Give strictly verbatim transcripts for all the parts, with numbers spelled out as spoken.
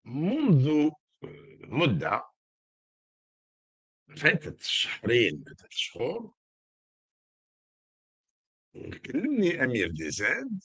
منذ مدة فاتت شهرين ثلاثة شهور كلمني أمير ديزاد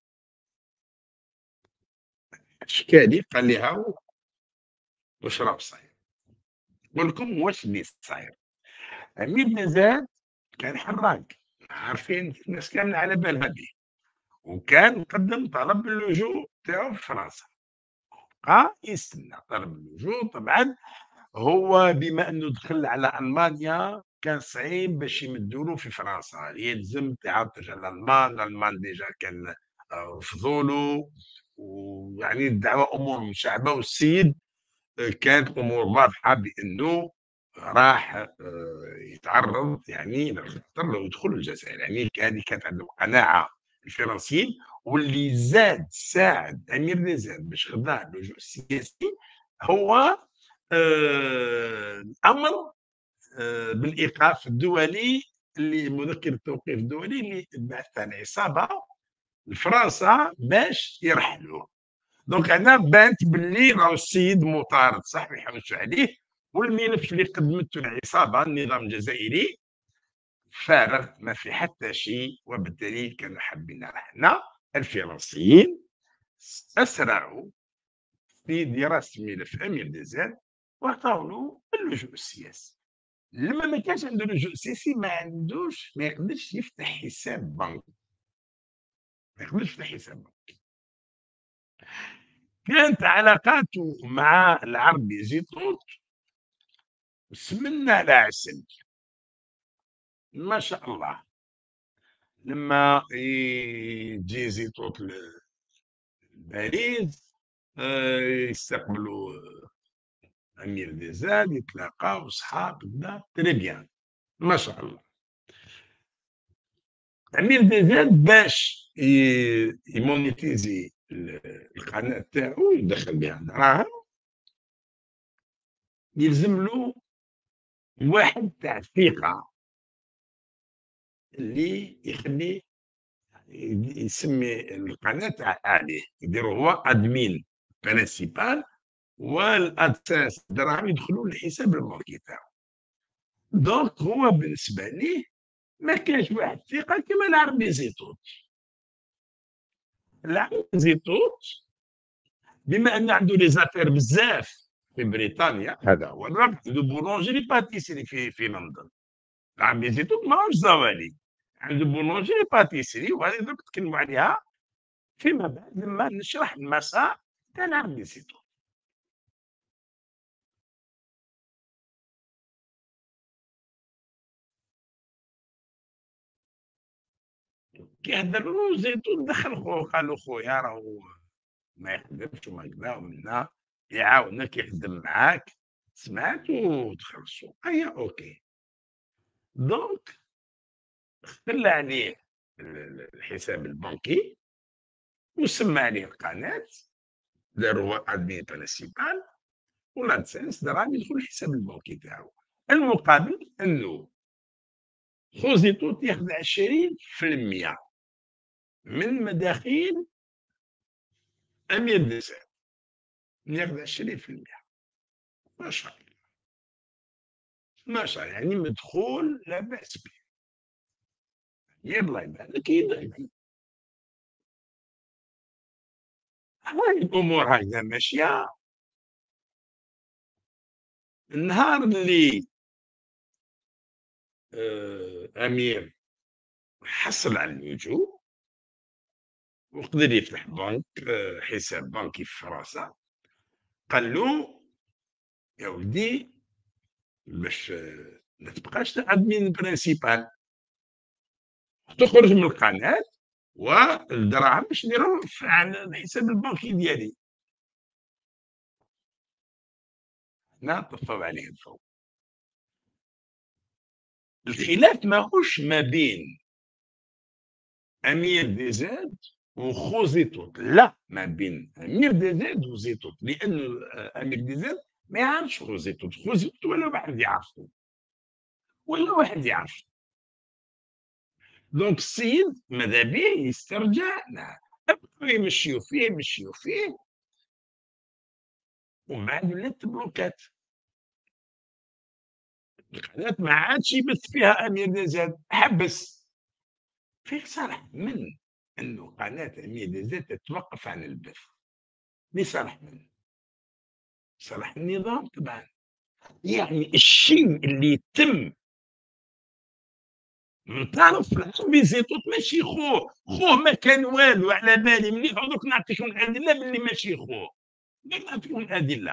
شكى لي قال لي هاو واش راه صاير، نقول لكم واش اللي صاير. أمير ديزاد كان حراق، عارفين الناس كاملة على بالها به، وكان قدم طلب اللجوء تاعو في فرنسا، بقى يستنى طلب اللجوء طبعًا. هو بما إنه دخل على ألمانيا كان صعيب باش يمدّوا له في فرنسا، يلزم تعطش على الألمان، الألمان ديجا كان آآ رفضوا له، ويعني الدعوة أمور مشعبة، والسيد آآ كانت الأمور واضحة بأنه راح آآ يتعرّض يعني للخطر لو يدخل الجزائر، يعني ك هذه كانت عندهم قناعة الفرنسيين. واللي زاد ساعد أمير نزار باش خدا اللجوء السياسي هو آآ الأمر آآ بالإيقاف الدولي، اللي مذكّر التوقيف الدولي اللي بعثها العصابة لفرنسا باش يرحلوه. دونك هنا بانت باللي راهو السيد مطارد صح، ما يحوسوا عليه، والملف اللي قدمته العصابة النظام الجزائري فارغ ما في حتى شيء، وبالتالي كانوا حابين حنا الفرنسيين أسرعوا في دراسة ملف أمير ديزاد وعطاو له اللجوء السياسي. لما ما كانش عنده لجوء سياسي ما عندوش، ما يقدرش يفتح حساب بنك، ما يقدرش يفتح حساب بنك. كانت علاقاته مع العربي زيتون سمنة على عسل، ما شاء الله. لما يجي زيتوت لباريس آه، يستقبلوا امير ديزاد، يتلاقاو صحاب كدا تري بيان، ما شاء الله. امير ديزاد باش ي- يمونيتيزي ال- القناه تاعو يدخل بها دراهم، يلزم له واحد تاع ثقه اللي يخليه ي- يسمي القناه تاع عليه، يديروا هو ادمين برينسيبال، والاساس الدراهم يدخلوا لحساب البنكي تاعو. دونك هو بالنسبه ليه ما كانش واحد الثقه كما العربي زيتوت. العربي زيتوت بما ان عنده لي زافير بزاف في بريطانيا، هذا هو الربط، عنده بولونجيري باتيسري في في لندن. العربي زيتوت ماهوش زوالي، عنده بولونجيري باتيسري، وهذه دوك نتكلموا عليها فيما بعد لما نشرح المسار تاع العربي زيتوت. كي هدر له زيتون دخل خوه، قال له خويا راهو ما يخدمش وما كذا ومنا، يعاونك يخدم معاك، سمعت وتخلصوا ايا اوكي. دونك خلى عليه ال- ال- الحساب البنكي وسمى عليه القناه، دار هو ادمين برينسيبال، والادسنس دراهم يدخل الحساب البنكي تاعو. المقابل انه خوزيتوت ياخذ عشرين في المية من مداخيل امير ديسان، ياخذ عشرين في المية. ما شاء الله، ما شاء الله، يعني مدخول لا باس به. يلا يبان لك يدخل. هاي الامور هكذا ماشيه. النهار اللي آه امير حصل على اللجوء وقدر يفتح بنك، آه حساب بنكي في فرنسا، قال له يا ولدي باش آه ما تبقاش ادمين برينسيبال، تخرج من القناه والدراهم باش نديرهم على الحساب البنكي ديالي. هنا طفوا عليه الضوء. الخلاف ماهوش ما بين امير ديزاد وخو زيتوت، لا، ما بين امير ديزاد وزيتوت، لان امير ديزاد ما يعرفش خو زيتوت، خو زيتوت ولا واحد يعرفه، ولا واحد يعرف. دونك السيد ماذا بيه يسترجع، لا، بقاو يمشيو فيه يمشيو فيه ومن بعد ولات بلوكات. القناة ما عادش يبث فيها أمير نجاد، حبس. فين صرح من إنه قناة أمير نجاد تتوقف عن البث؟ ليه صرح من؟ صرح النظام طبعا. يعني الشيء اللي يتم من طرف العربي زيتوت ماشي خوه، خوه ما كان والو على بالي مليح، دوك نعطيكم الأدلة باللي ماشي خوه، دوك نعطيكم الأدلة.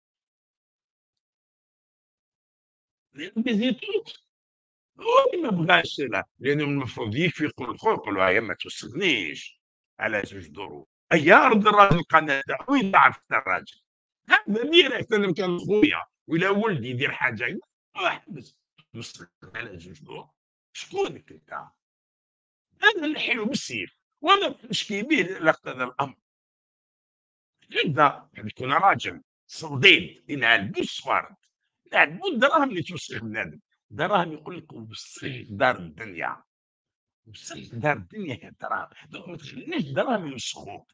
العربي زيتوت هو اللي ما بغاش لا، لأنه المفروض يفيقوا الخو يقولوا هيا ما توصلنيش على زوج دروب، أيا رد الراجل القناة تاعو يضعف الراجل، هذا ديريكت. أنا كان خويا ولا ولدي يدير حاجة احبس، توصل على زوج دروب، شكونك أنت؟ هذا اللي حلو بالسيف، وانا نشكي به اذا اقتضى الامر. انت تكون راجل صديد ينعل بالصفارد، ينعل بالدراهم اللي توسخ بنادم، دراهم يقول لك وسخ دار الدنيا، وسخ دار الدنيا هي الدراهم، دوك ما تخليش الدراهم يوسخوك.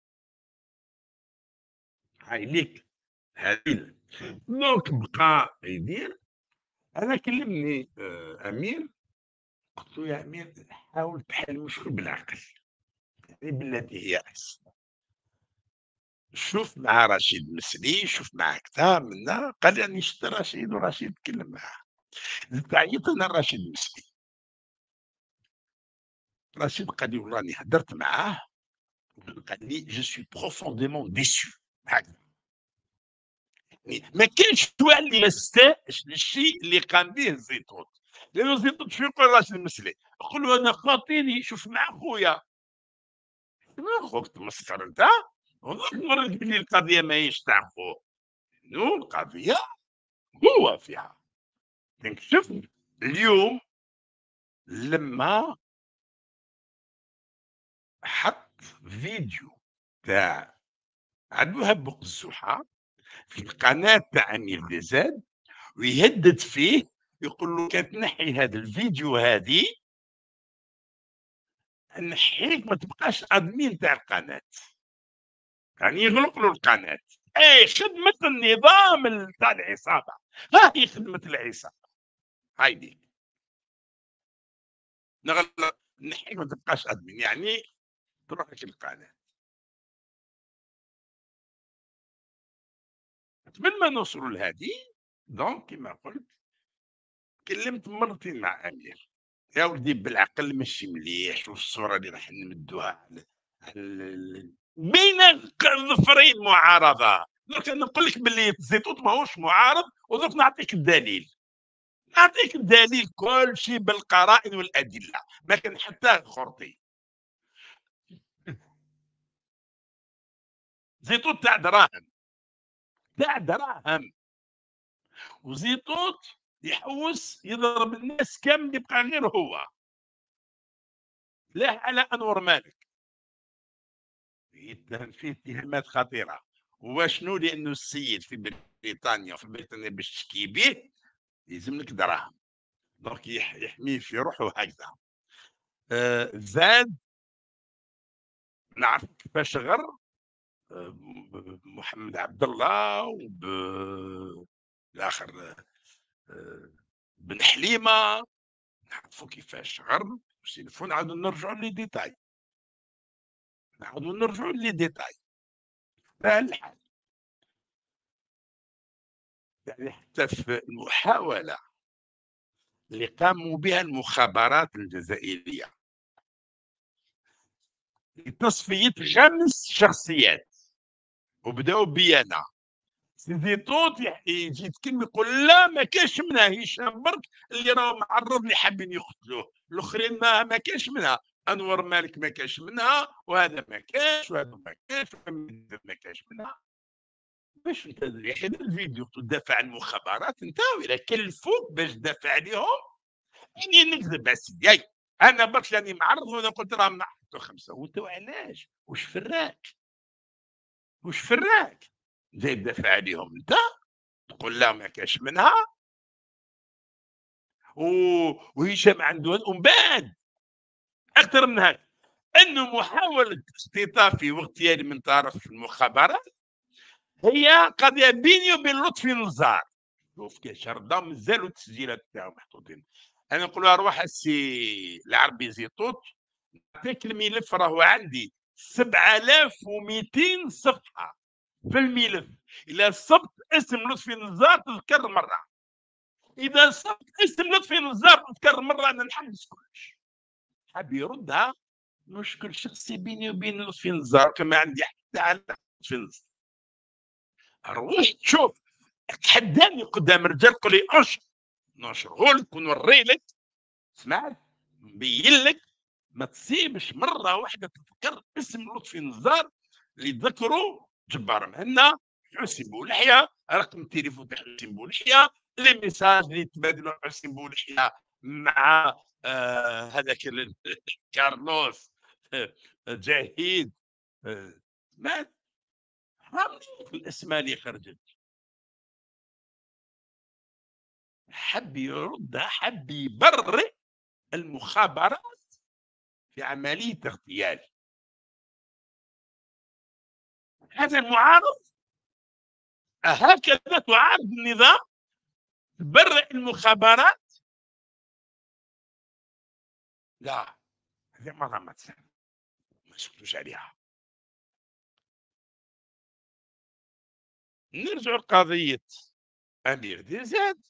هاي ليك هذه. دونك بقى يدير. انا كلمني آه امير، قلت له يا امير حاول تحل المشكل بالعقل، يعني بالتي هي احسن. شوف مع رشيد مسلي، شوف مع كذا منا، قال لي راني شفت رشيد ورشيد تكلم معاه. زدت عيطت انا لرشيد مسلي، رشيد قال لي والله راني هدرت معاه، قال لي جو سوي بروفونديمون ديسو. هكذا يعني ما كانش واحد اللي ما استاءش للشيء اللي قام به الزيتون، لانه الزيتون شو يقول رشيد مسلي؟ يقول له انا خاطيني شوف مع خويا. ما خوك تمسخر انت؟ ونخبرك بلي القضيه ماهيش تاع خوك، نو القضيه هو فيها. دونك شوف اليوم لما حط فيديو تاع عبد الوهاب بوقزوحة في القناة تاع أمير ديزاد ويهدد فيه، يقول له كان تنحي هذا الفيديو هذه نحيك ما تبقاش ادمين تاع القناة، يعني يغلق له القناة. اي خدمة النظام تاع العصابة، ها هي خدمة العصابة. هايدي نغلق نحيك ما تبقاش ادمين، يعني تروح لك القناة. قبل ما نوصلوا لهذه، دونك كما قلت كلمت مرتين مع امير، يا ولدي بالعقل ماشي مليح، والصوره اللي راح نمدوها على على بين الظفرين معارضه. درك نقول لك باللي الزيتوت ماهوش معارض، ودرك نعطيك الدليل، نعطيك الدليل كل شيء بالقرائن والادله، ما كان حتى خرطي. زيتوت تاع دراهم، تاع دراهم، وزيتوت يحوس يضرب الناس كامل، يبقى غير هو لا على انور مالك، يتهم فيه اتهامات خطيره. وشنو؟ لانه السيد في بريطانيا، في بريطانيا باش تشكي به يلزم لك دراهم، دونك يحميه في روحه هكذا. آه زاد نعرف كيفاش غر آه محمد عبد الله وب الاخر آه بن حليمه، نعرفوا كيفاش غر سيلفون. نعاودوا نرجعوا لي ديتاي، نعاودوا نرجعوا لي ديتاي الحال. يعني حتى في المحاوله اللي قاموا بها المخابرات الجزائريه لتصفيه خمس شخصيات، وبداوا بي انا، سيدي توت يجي يتكلم يقول لا ما كاش منها هشام برك اللي راه معرض اللي حابين يقتلوه، الاخرين ما ما كاش منها، انور مالك ما كاش منها، وهذا ما كاش، وهذا ما كاش، ما كاش منها. باش انت حين الفيديو تدافع عن المخابرات انت ولا كلفوك باش تدافع عليهم؟ يعني نكذب اسيدي، انا برك راني معرض وانا قلت راه معرض خمسه، وانت علاش؟ وش فراك؟ وش فراك؟ جاي تدافع عليهم انت تقول لا ما كاش منها. و... وهشام عنده، ومن بعد اكثر من هذا انه محاوله اختطافي واغتيالي من طرف المخابرات هي قضيه بيني وبين لطفي نزار. شوف كي شرده مازالوا التسجيلات تاعو محطوطين. انا نقول له روح السي العربي زيتوت، نعطيك الملف راهو عندي سبعة آلاف ومئتين صفحه في الملف. اذا صبت اسم لطفي نزار تذكر مره، اذا صبت اسم لطفي نزار تذكر مره، انا نحبس كلش. حاب يردها، مشكل شخصي بيني وبين لطفي نزار، كما عندي حتى على لطفي نزار. روح شوف، تحداني قدام رجال قول لي انشر، ننشره لك ونوري لك، سمعت نبين لك. ما تصيبش مره واحده تذكر اسم لطفي نزار اللي ذكروا جبار مهنا، حسين بولحيه، رقم التليفون تاع حسين بولحيه، لي ميساج اللي تبادلوا حسين بولحيه مع آه هذاك كارلوس آه، جاهيد آه، ما حرامني الاسماء اللي خرجت. حب يرد، حب يبرئ المخابرات في عمليه اغتيال. هذا المعارض هكذا تعارض النظام، تبرئ المخابرات؟ لا، هذه مرة ما تصير، ما سكتوش عليها. نرجع لقضية أمير دي زاد،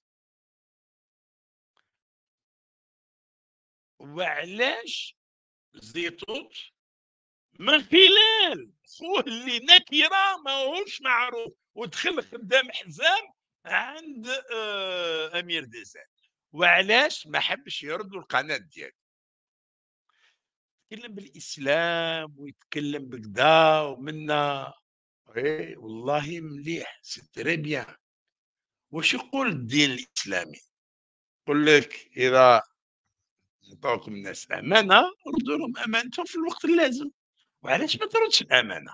وعلاش زيتوت من خلال خوه اللي نكرة ماهوش معروف ودخل خدام حزام عند آه أمير دي زاد، وعلاش ما حبش يردوا القناة ديالو. يتكلم بالإسلام ويتكلم بكذا ومنا، اي والله مليح، سي تري بيان. واش يقول الدين الاسلامي؟ يقول لك اذا عطاكم الناس امانه ردوا لهم امانتهم في الوقت اللازم. وعلاش ما تردش الامانه؟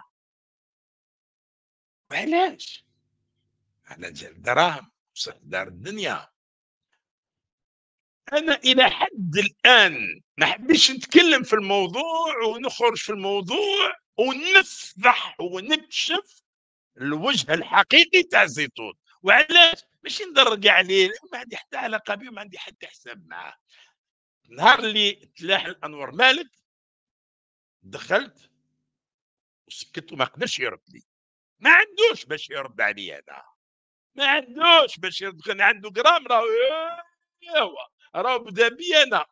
وعلاش؟ على جال دراهم وصح دار الدنيا. انا الى حد الان ما حبيتش نتكلم في الموضوع ونخرج في الموضوع ونفضح ونكشف الوجه الحقيقي تاع زيتون. وعلاش؟ ماشي ندرق عليه، ما عندي حتى علاقه به وما عندي حتى حساب معاه. نهار اللي تلاح الانور مالك دخلت وسكت وما قدرش يرد لي، ما عندوش باش يرد علي هذا، ما عندوش باش يرد، كان عنده جرام راهو هو راهو بدا بي انا،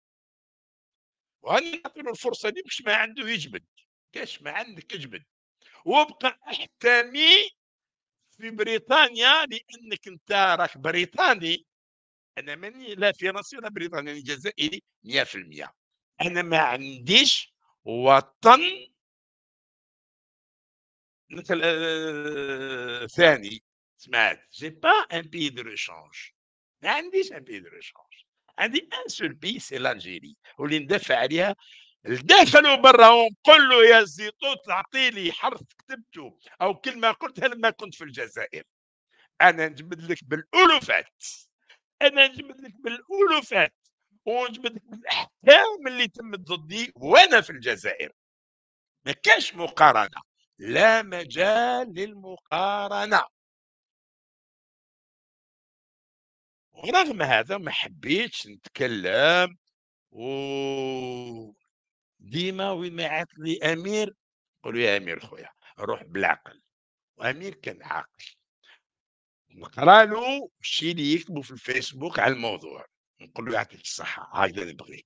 وهاني نعطي له الفرصه دي باش ما عنده يجبد. كاش ما عندك اجبد وابقى احتمي في بريطانيا، لانك انت راك بريطاني. انا ماني لا فرنسي ولا بريطاني، انا جزائري مية في المية. انا ما عنديش وطن مثل آه، ثاني. سمعت جي با ان بي دو ريشانج، ما عنديش ان بي دو ريشانج. عندي ان سول بي سي لالجيري، واللي ندافع عليها الداخل وبرا، ونقول له يا زيتون تعطي لي حرف كتبته او كلمه قلتها لما كنت في الجزائر. انا نجبد لك بالالوفات، انا نجبد لك بالالوفات، ونجبد لك بالاحكام اللي تمت ضدي وانا في الجزائر. ما كاش مقارنه، لا مجال للمقارنه. ورغم هذا ما حبيتش نتكلم، و ديما وين ما يعيط لي امير نقول له يا امير خويا روح بالعقل. وامير كان عاقل، نقرا له الشيء اللي يكتبه في الفيسبوك على الموضوع، نقول له يعطيك الصحه هكذا نبغيك.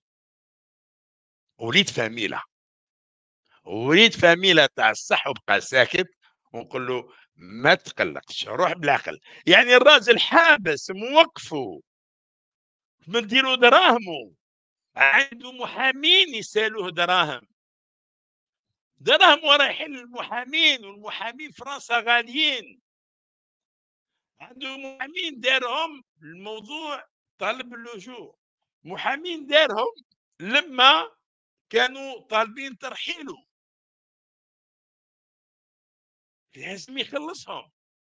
وليد فاميله، وليد فاميله تاع الصح، وبقى ساكت. ونقول له ما تقلقش روح بالعقل. يعني الراجل حابس موقفه مديروا دراهمه، عنده محامين يسالوه دراهم، دراهم ورايحين للمحامين، والمحامين فرنسا غاليين. عنده محامين دارهم الموضوع طالب اللجوء، محامين دارهم لما كانوا طالبين ترحيله، لازم يخلصهم،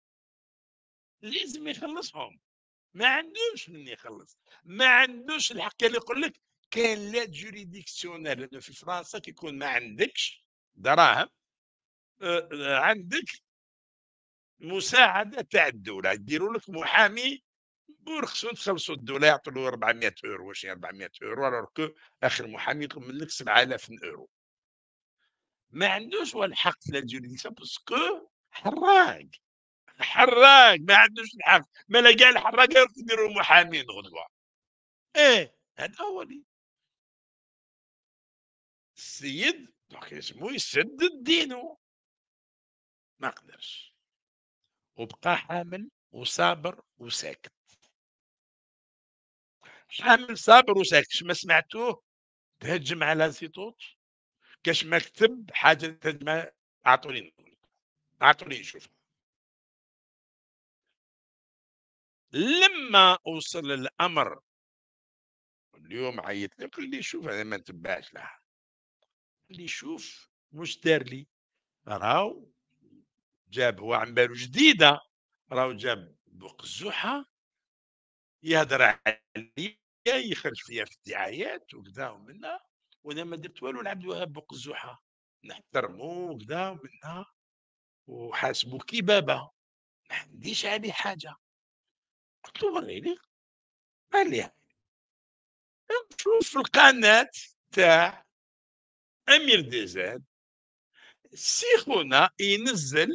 لازم يخلصهم. ما عندوش من يخلص، ما عندوش الحق اللي يقول لك كان لا جوريديكسيونيل، لانه في فرنسا كيكون ما عندكش دراهم آه، آه، عندك مساعدة تاع الدولة، يديروا لك محامي ورخصو تخلصوا الدولة يعطوا له أربعمائة يورو، واش هي أربعمائة يورو alors que آخر محامي يطلب منك سبعة آلاف يورو. ما عندوش هو الحق في لا جوريديكسيون باسكو حراق، حراق ما عندوش الحق، مالا كاع الحراقة يروحوا يديروا محامين غدوة. إيه، هذا هو اللي السيد دوك يلزمو يسدد دينو، ما قدرش، وبقى حامل وصابر وساكت. حامل صابر وساكت، كاش ما سمعتوه تهجم على زيتوت، كاش ما كتب حاجة تهجم. أعطوني نقول، أعطوني نشوف. لما وصل الأمر اليوم عيط لي قال لي شوف أنا ما نتبعش لها، قال لي شوف واش دار لي، راهو جاب هو عن بالو جديدة، راهو جاب بقزوحة يهدر عليا يخرج فيا في الدعايات وكذا ومنها، وانا ما درت والو لعبد الوهاب بقزوحة، نحترمو وكذا ومنها وحاسبو كي بابا، ما عنديش عليه حاجة. قلت له وريني، قال لي شوف في القناة تاع أمير ديزاد سي خونا ينزل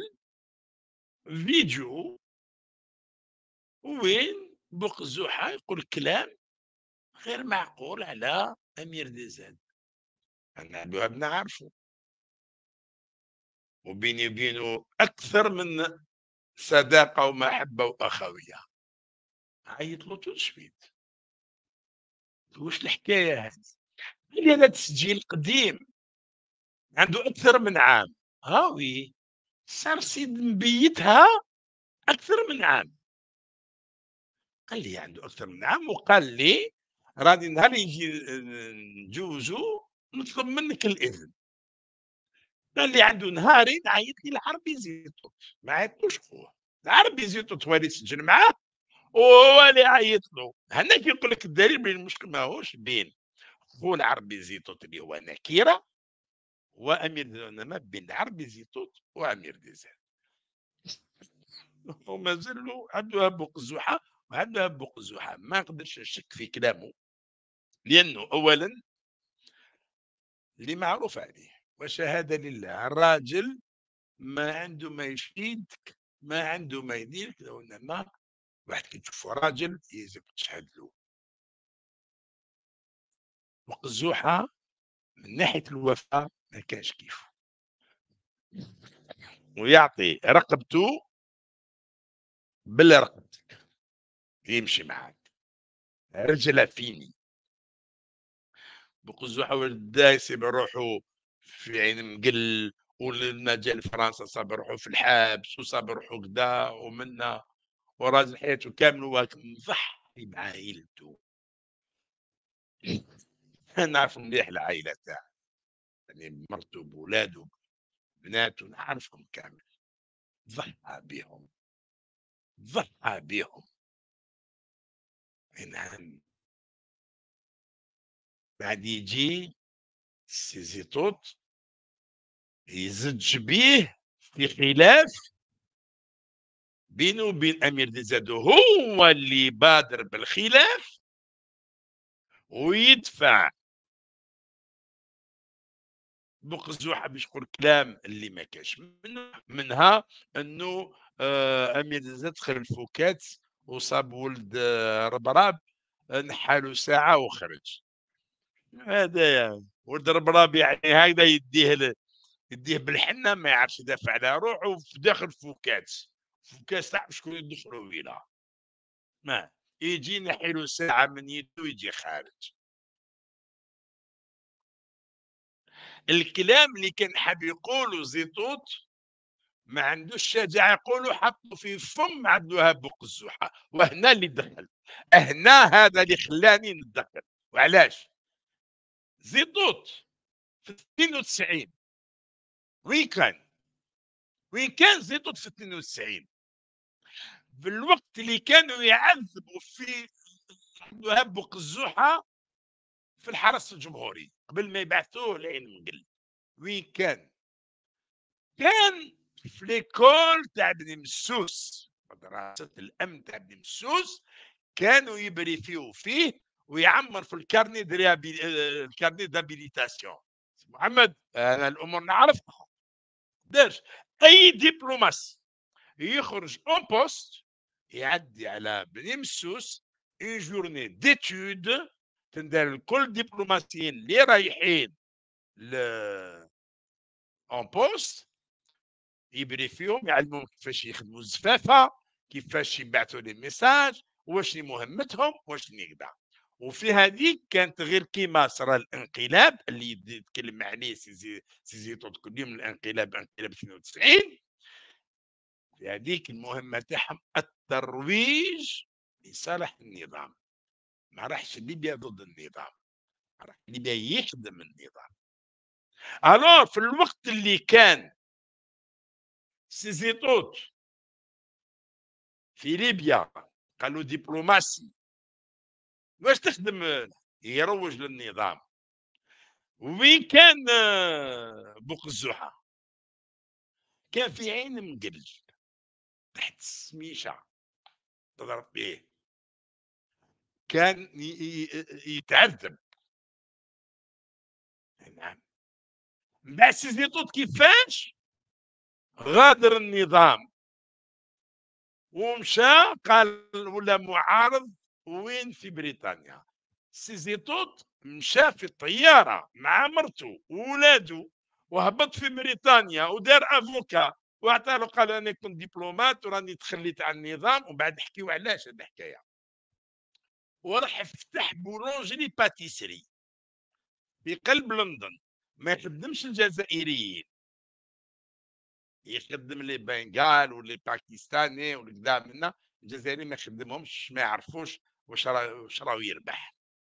فيديو وين بقزوحة يقول كلام غير معقول على أمير ديزاد. أنا عبد الوهاب نعرفه وبيني وبينه أكثر من صداقة ومحبة وأخوية. عيط له تو سويت، واش الحكاية هذه؟ قال لي هذا تسجيل قديم عنده أكثر من عام. ها وي صار سيد مبيتها أكثر من عام. قال لي عنده أكثر من عام وقال لي راني نهار يجي نجوزو نطلب منك الإذن. قال لي عنده نهارين عيط لي العربي زيتوت، ما عيطلوش خوه، العربي زيتوت هو اللي يسجل معاه وهو اللي عيط له. هنا كيقول لك الدليل بين المشكل ماهوش بين خو العربي زيتوت اللي هو نكيرة وأمير ديزاد، إنما بين العربي زيتوت وأمير ديزاد. ومازال له عنده بوق الزحى، وعنده بوق الزحى ما نقدرش نشك في كلامه، لأنه أولا اللي معروف عليه وشهادة لله الراجل ما عنده ما يشيدك، ما عنده ما يديرك، لو انما واحد كي تشوفه راجل يلزم تشهد له. وقزوحة من ناحية الوفاء ما كانش كيفه، ويعطي رقبته بالرقبتك يمشي معاك رجله فيني. بقزوحة ولد يسيب روحه في عين مقل، ولما جا لفرنسا صاب روحه في الحبس وصاب روحه كدا ومنا، وراجل حياته كامل وهاك مضحي مع عائلته. نعرف مليح العائلة تاعه، يعني مرته بولاده بناته نعرفهم كامل، ضحى بهم، ضحى بهم. نعم. بعد يجي سيزيتوت يزج بيه في خلاف بينه وبين امير ديزاد، هو اللي بادر بالخلاف ويدفع بقزوحه باش يقول كلام اللي ما كاش منه، منها انه آه امير ديزاد دخل الفوكات وصاب ولد آه ربراب، نحالو ساعه وخرج. هذا يعني ولد ربراب يعني هكذا يديه ل... يديه بالحنه ما يعرفش يدافع على روحه في داخل فوكات، فوكات تعرف شكون يدخلوا ويلا ما يجي نحيلو ساعه من يده ويجي خارج. الكلام اللي كان حاب يقوله زيتوت ما عندوش شجاعه يقوله، حطه في فم عبد الوهاب بوقزوحه، وهنا اللي دخل، هنا هذا اللي خلاني ندخل. وعلاش؟ زيتوت في اثنين وتسعين وين كان؟ وين كان زيتوت في اثنين وتسعين؟ في الوقت اللي كانوا يعذبوا فيه عبد الوهاب بوقزوحه في الحرس الجمهوري قبل ما يبعثوه لعين مقل. وين كان؟ كان في ليكول تاع بني مسوس، مدرسة الأمن تاع بني مسوس، كانوا يبريفيو فيه ويعمر في الكارني دو ريابي آآ الكارني d'habilitation. محمد أنا الأمور نعرفها. قداش أي دبلوماسي يخرج اون بوست يعدي على بني مسوس اون جورني ديتود تندار لكل الدبلوماسيين اللي رايحين ل اون بوست، يبريفيهم يعلموهم كيفاش يخدموا الزفافه، كيفاش يبعثوا لي ميساج، واش مهمتهم، واش كذا. وفي هذيك كانت غير كيما صرا الانقلاب اللي يتكلم عليه سيزي سيزيتو كل يوم، الانقلاب انقلاب اثنين وتسعين، في هذيك المهمة تاعهم الترويج لصالح النظام. ما راحش ليبيا ضد النظام، راح ليبيا يخدم النظام. الور في الوقت اللي كان سيزيتوت في ليبيا قالوا دبلوماسي واش تخدم، يروج للنظام. وين كان آه، بوق الزحى؟ كان في عين مقل تحت السميشه تضرب به، كان ي- ي- يتعذب. نعم. بعد سيزيتوت كيفاش غادر النظام ومشى، قال ولا معارض وين في بريطانيا. سيزيتوت مشى في الطياره مع مرته وولاده وهبط في بريطانيا ودار افوكا واعطى له، قال انا كنت دبلومات وراني تخليت عن النظام، ومن بعد نحكيو علاش هذه الحكايه. وراح فتح بولونجري باتيسري في قلب لندن، ما يخدمش الجزائريين، يخدم لي بنغال واللي باكستاني والكذا منا. الجزائريين ما يخدمهمش، ما يعرفوش واش راه واش راه يربح.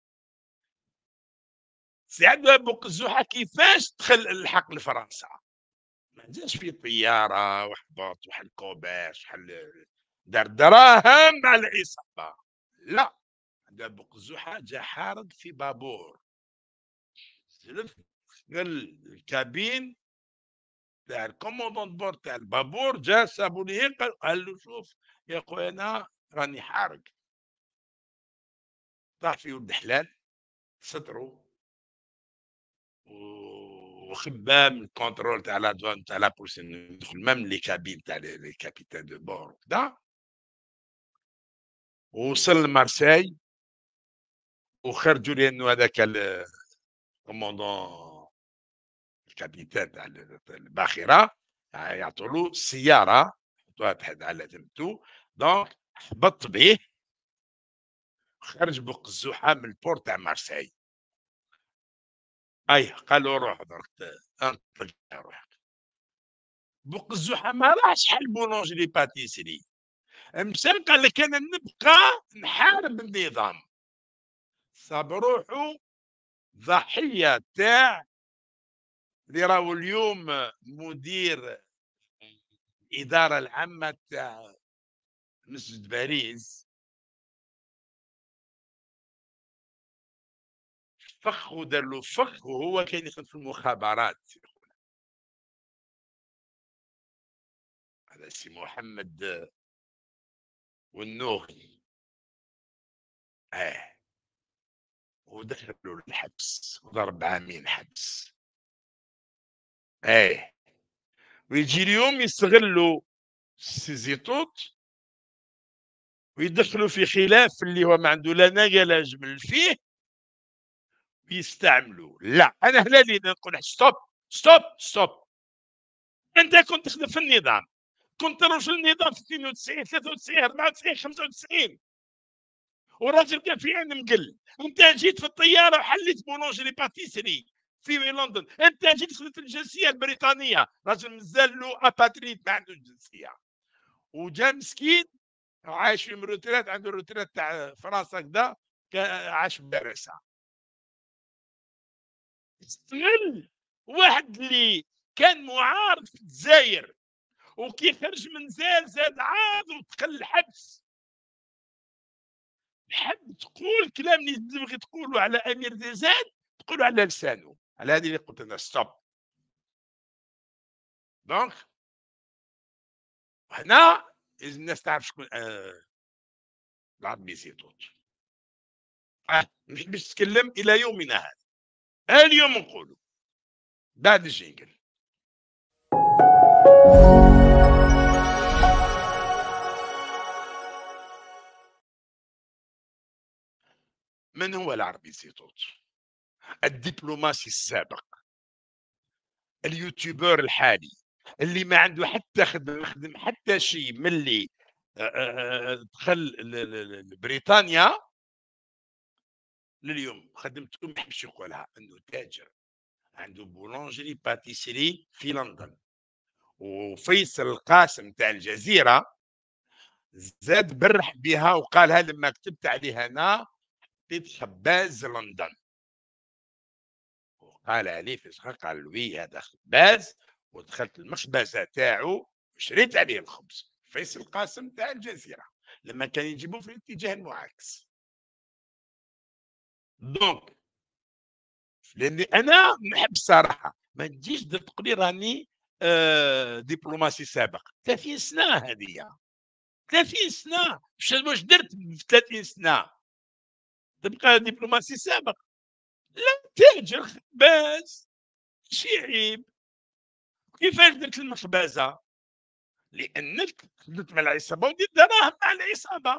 سعد بوق الزحى كيفاش دخل الحق لفرنسا؟ ما جاش في طياره وحبط وحل كوباش وحل دار دراهم مع العصابه، لا. عند بوق الزحى جا حارق في بابور، سلف دخل الكابين تاع الكوموندون بور تاع البابور، جا سابو ليه قال قال له شوف يا خويا انا راني حارق. طاح في ولد حلال سترو وخباه من الكونترول تاع لا دوان تاع لا بوليس انه يدخل مام لي كابين تاع لي كابيتان دو بور وكذا. ووصل لمارساي وخرجوا لي انه هذاك الكوموندون الكابيتان تاع الباخره يعطوا له سياره يحطوها تحت على ثمته. دونك هبط به، خرج بوق الزحى من البور تاع مارساي. اي قالوا روح درك انطلق روح. بوق الزحى ما راحش حل بولونجري باتيسري، مشى قال لك انا نبقى نحارب النظام. صاب روحه ضحيه تاع اللي راهو اليوم مدير الاداره العامه تاع مسجد باريس. فخ ودار له فخ وهو كان يخدم في المخابرات. هذا سي محمد والنوخي. اه. ودخلوا الحبس وضرب عامين حبس. اه. ويجي اليوم يستغلوا سيزيتوت ويدخلوا في خلاف اللي هو ما عنده لا ناقه لا جمل فيه، ويستعملوا. لا انا هنا اللي نقول ستوب ستوب ستوب. انت كنت تخدم في النظام، كنت رجل النظام في اثنين وتسعين ثلاثة وتسعين أربعة وتسعين خمسة وتسعين، والراجل كان في عين مقل. انت جيت في الطياره وحليت بولونجري باتيسري في لندن، انت جيت خدمت الجنسيه البريطانيه، راجل مازال له اباتريد ما عنده الجنسيه، وجا مسكين عايش في روترات، عنده روترات تاع فرنسا كذا، عاش بباريس. استغل واحد اللي كان معارض في الجزائر وكي خرج من زال زاد عاد ودخل الحبس. حب تقول كلام اللي تبغي تقوله على امير زيزان تقوله على لسانه. على هذه اللي قلت انا ستوب. دونك هنا لازم الناس تعرف شكون آآ العربي زيتوت. آه، ما نحبش نتكلم إلى يومنا هذا. اليوم نقولوا بعد الجينجل. من هو العربي زيتوت؟ الدبلوماسي السابق، اليوتيوبر الحالي، اللي ما عنده حتى خدمة، ما خدم حتى شي من اللي آآ آآ دخل ل ل لبريطانيا لليوم. خدمته ما يحبش يقولها، إنه تاجر، عنده بولانجري باتيسري في لندن. وفيصل القاسم تاع الجزيرة زاد برح بها وقالها لما كتبت عليها أنا حطيت خباز لندن. وقال عليه في الحق، قال وي هذا خباز، ودخلت المخبزة تاعو وشريت عليه الخبز. فيصل القاسم تاع الجزيرة لما كان يجيبوه في الاتجاه المعاكس. دونك لاني انا نحب الصراحه، ما تجيش تقولي راني آه دبلوماسي سابق. ثلاثين سنه هذه، ثلاثين سنه. واش واش درت في ثلاثين سنه تبقى دبلوماسي سابق؟ لا، تاجر خباز، شي عيب. كيفاش درت المخبزه؟ لانك خدمت مع العصابه وديت دراهم مع العصابه.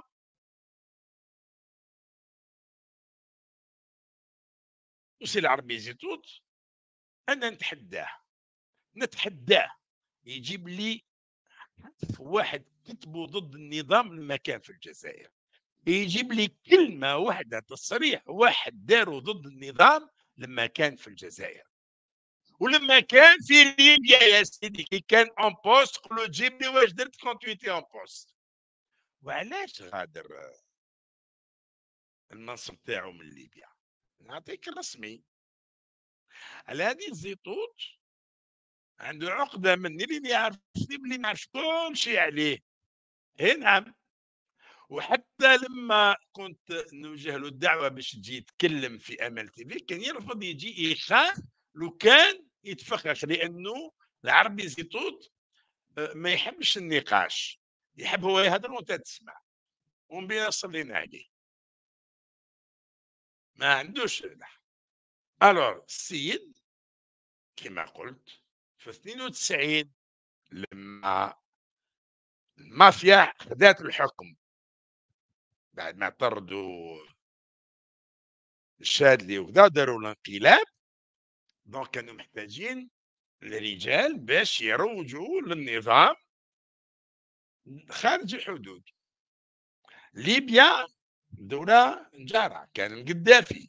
وسي العربي زيتوت انا نتحداه، نتحداه يجيب لي واحد كتبوا ضد النظام لما كان في الجزائر، يجيب لي كلمة واحدة تصريح واحد داروا ضد النظام لما كان في الجزائر. ولما كان في ليبيا يا سيدي كي كان اون بوست قولوا تجيب لي واش درت كونتويتي اون بوست. وعلاش غادر المنصب تاعو من ليبيا؟ نعطيك الرسمي. على هذه الزيتوت عنده عقده مني اللي يعرفني بلي نعرف كل شيء عليه. اي نعم. وحتى لما كنت نوجه له الدعوه باش تجي يتكلم في امل تي في كان يرفض، يجي يخاف لو كان يتفخخ، لانه العربي زيتوت ما يحبش النقاش، يحب هو يهضر وانت تسمع. ومن بين صلينا عليه ما عندوش لحم. الور السيد كما قلت في اثنين وتسعين لما المافيا خذات الحكم بعد ما طردوا الشاذلي وكذا داروا الانقلاب، دونك كانوا محتاجين الرجال باش يروجوا للنظام خارج الحدود. ليبيا دولة جارة، كان القذافي.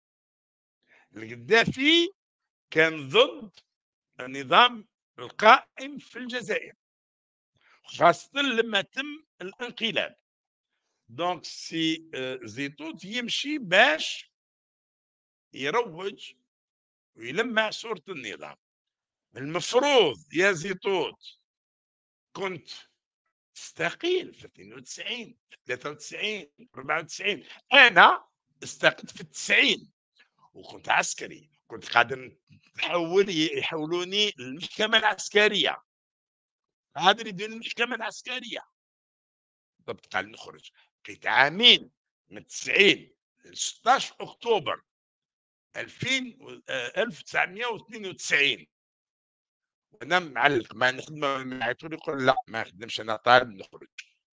القذافي كان ضد النظام القائم في الجزائر، خاصة لما تم الانقلاب. دونك سي زيتوت يمشي باش يروج ويلمع صورة النظام. المفروض يا زيتوت كنت تستقيل في اثنين وتسعين، في ثلاثة وتسعين، في أربعة وتسعين. انا استقلت في التسعين وكنت عسكري، كنت قادر تحول يحولوني للمحكمه العسكريه. قادر يدير المحكمه العسكريه. بالضبط. قال نخرج. بقيت عامين من تسعين ل ستة عشر اكتوبر ألفين ألف وتسعمائة واثنين وتسعين وانا معلق ما نخدم. يقول لا ما نخدمش، انا طالب نخرج.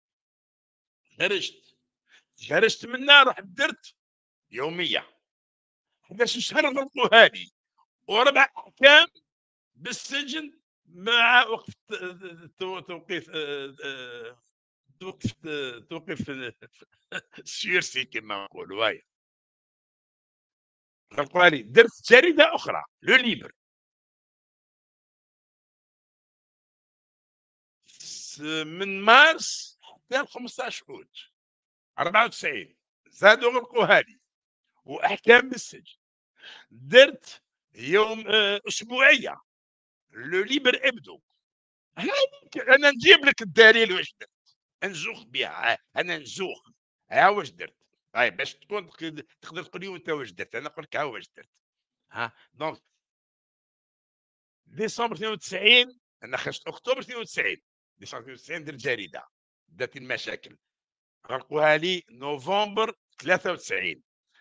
خرجت خرجت منها، رحت درت يوميه احد عشر شهر غلقوها لي، وربع احكام بالسجن مع وقف توقيف توقف توقف السيرسي كما نقولوا. هاي غلقوها لي. درت جريده اخرى لو ليبر من مارس حتى خمسة عشر اوت أربعة وتسعين، زادوا غلقوها لي واحكام بالسجن. درت يوم اسبوعيه لو ليبر ابدو. انا نجيب لك الدليل واش درت، نزوخ بها. انا نزوخ ها واش درت. هاي باش تكون تقدر تقول لي انت واش درت، انا نقول لك ها واش درت. ها دونك ديسمبر اثنين وتسعين انا خرجت اكتوبر اثنين وتسعين اللي ثلاثة وتسعين درت جريدة، دات المشاكل، غلقوها لي نوفمبر ثلاثة وتسعين،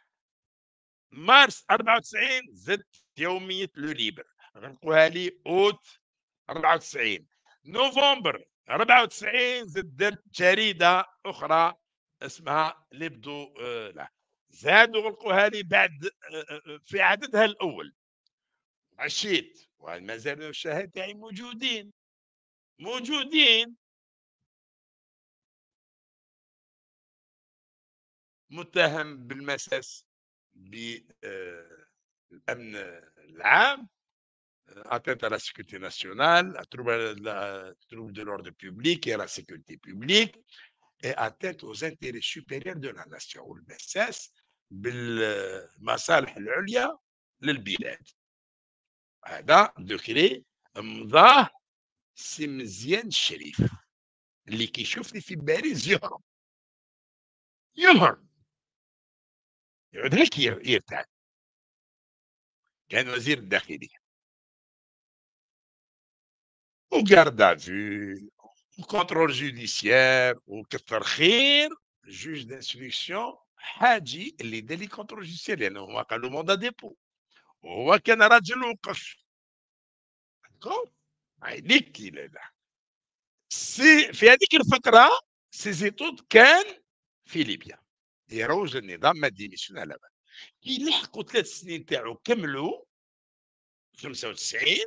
مارس أربعة وتسعين زدت يومية لو ليبر، غلقوها لي أوت أربعة وتسعين، نوفمبر أربعة وتسعين زدت درت جريدة أخرى اسمها لبدو آه لا، زادوا غلقوها لي بعد آه آه، في عددها الأول، عشيت وما زالوا الشهادة تاعي موجودين موجودين متهم بالمساس بالأمن العام، atteinte à la sécurité nationale, à trouble, la, trouble de l'ordre public et à la sécurité publique, et atteinte aux intérêts supérieurs de la nation والمساس بالمصالح العليا للبلاد. هذا دوكري مضاه سي مزيان الشريف اللي كيشوفني في باريس يهرب يهرب يعود هيك يرتاح. كان وزير الداخليه وغارد في وكونترول جوديسيير وكثر خير جوج دانستركسيون حاجي اللي دار لي كونترول جوديسيير لانه هو قال له موندا ديبو وهو كان راجل وقف عليك لا سي في هذيك الفتره سي زيتود كان في ليبيا يروج النظام ما ديميسيون على بالك كي لحقوا ثلاث سنين تاعو كملوا خمسة وتسعين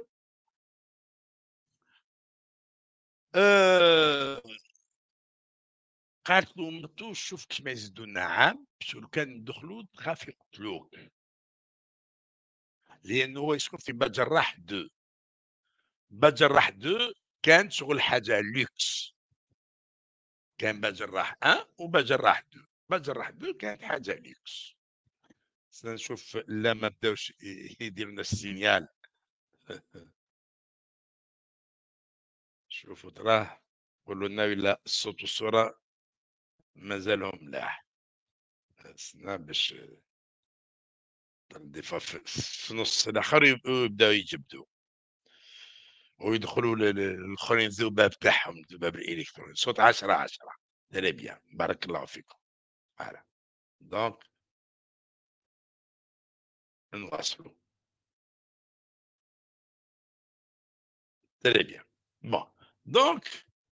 أه قالت له مرتو شوف كيش ما يزيدوا لنا عام باش لو كان ندخلوا تخاف يقتلوك لانه هو يسكن في باب جراح اثنين باب جراح اثنين كانت شغل حاجه لوكس كان باب جراح واحد وباب جراح اثنين باب جراح اثنين كانت حاجه لوكس نشوف لا ما بداوش يديروا لنا السينيال شوفوا تراه قولوا لنا ولا الصوت والصوره مازالهم ملاح استنى باش دي فوا في نص الاخر يبداو يجبدوا ويدخلوا الاخرين الذباب تاعهم الذباب الالكتروني صوت عشرة عشرة تري بيان بارك الله فيكم فوالا دونك نواصلوا تري بيان بون دونك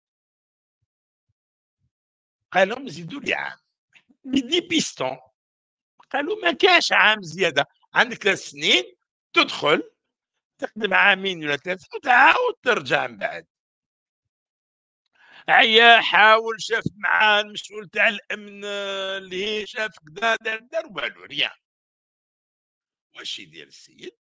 قال لهم زيدوا لي عام بدي بيستون قالوا ما كاش عام زياده عندك ثلاث سنين تدخل تخدم عامين ولا ثلاثه وتعاود ترجع من بعد عيا حاول شاف مع المسؤول تاع الامن اللي هي شاف كذا دار دار والو ريان واش يدير السيد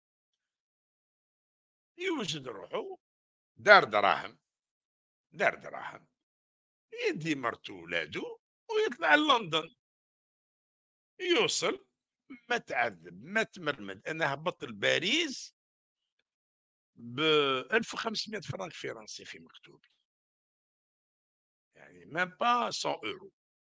يوجد روحو دار دراهم دار دراهم يدي مرتو ولادو ويطلع لندن يوصل ما تعذب ما تمرمد انا هبط لباريس ب ألف وخمسمائة فرنك فرنسي في مكتوبي يعني ما با مئة اورو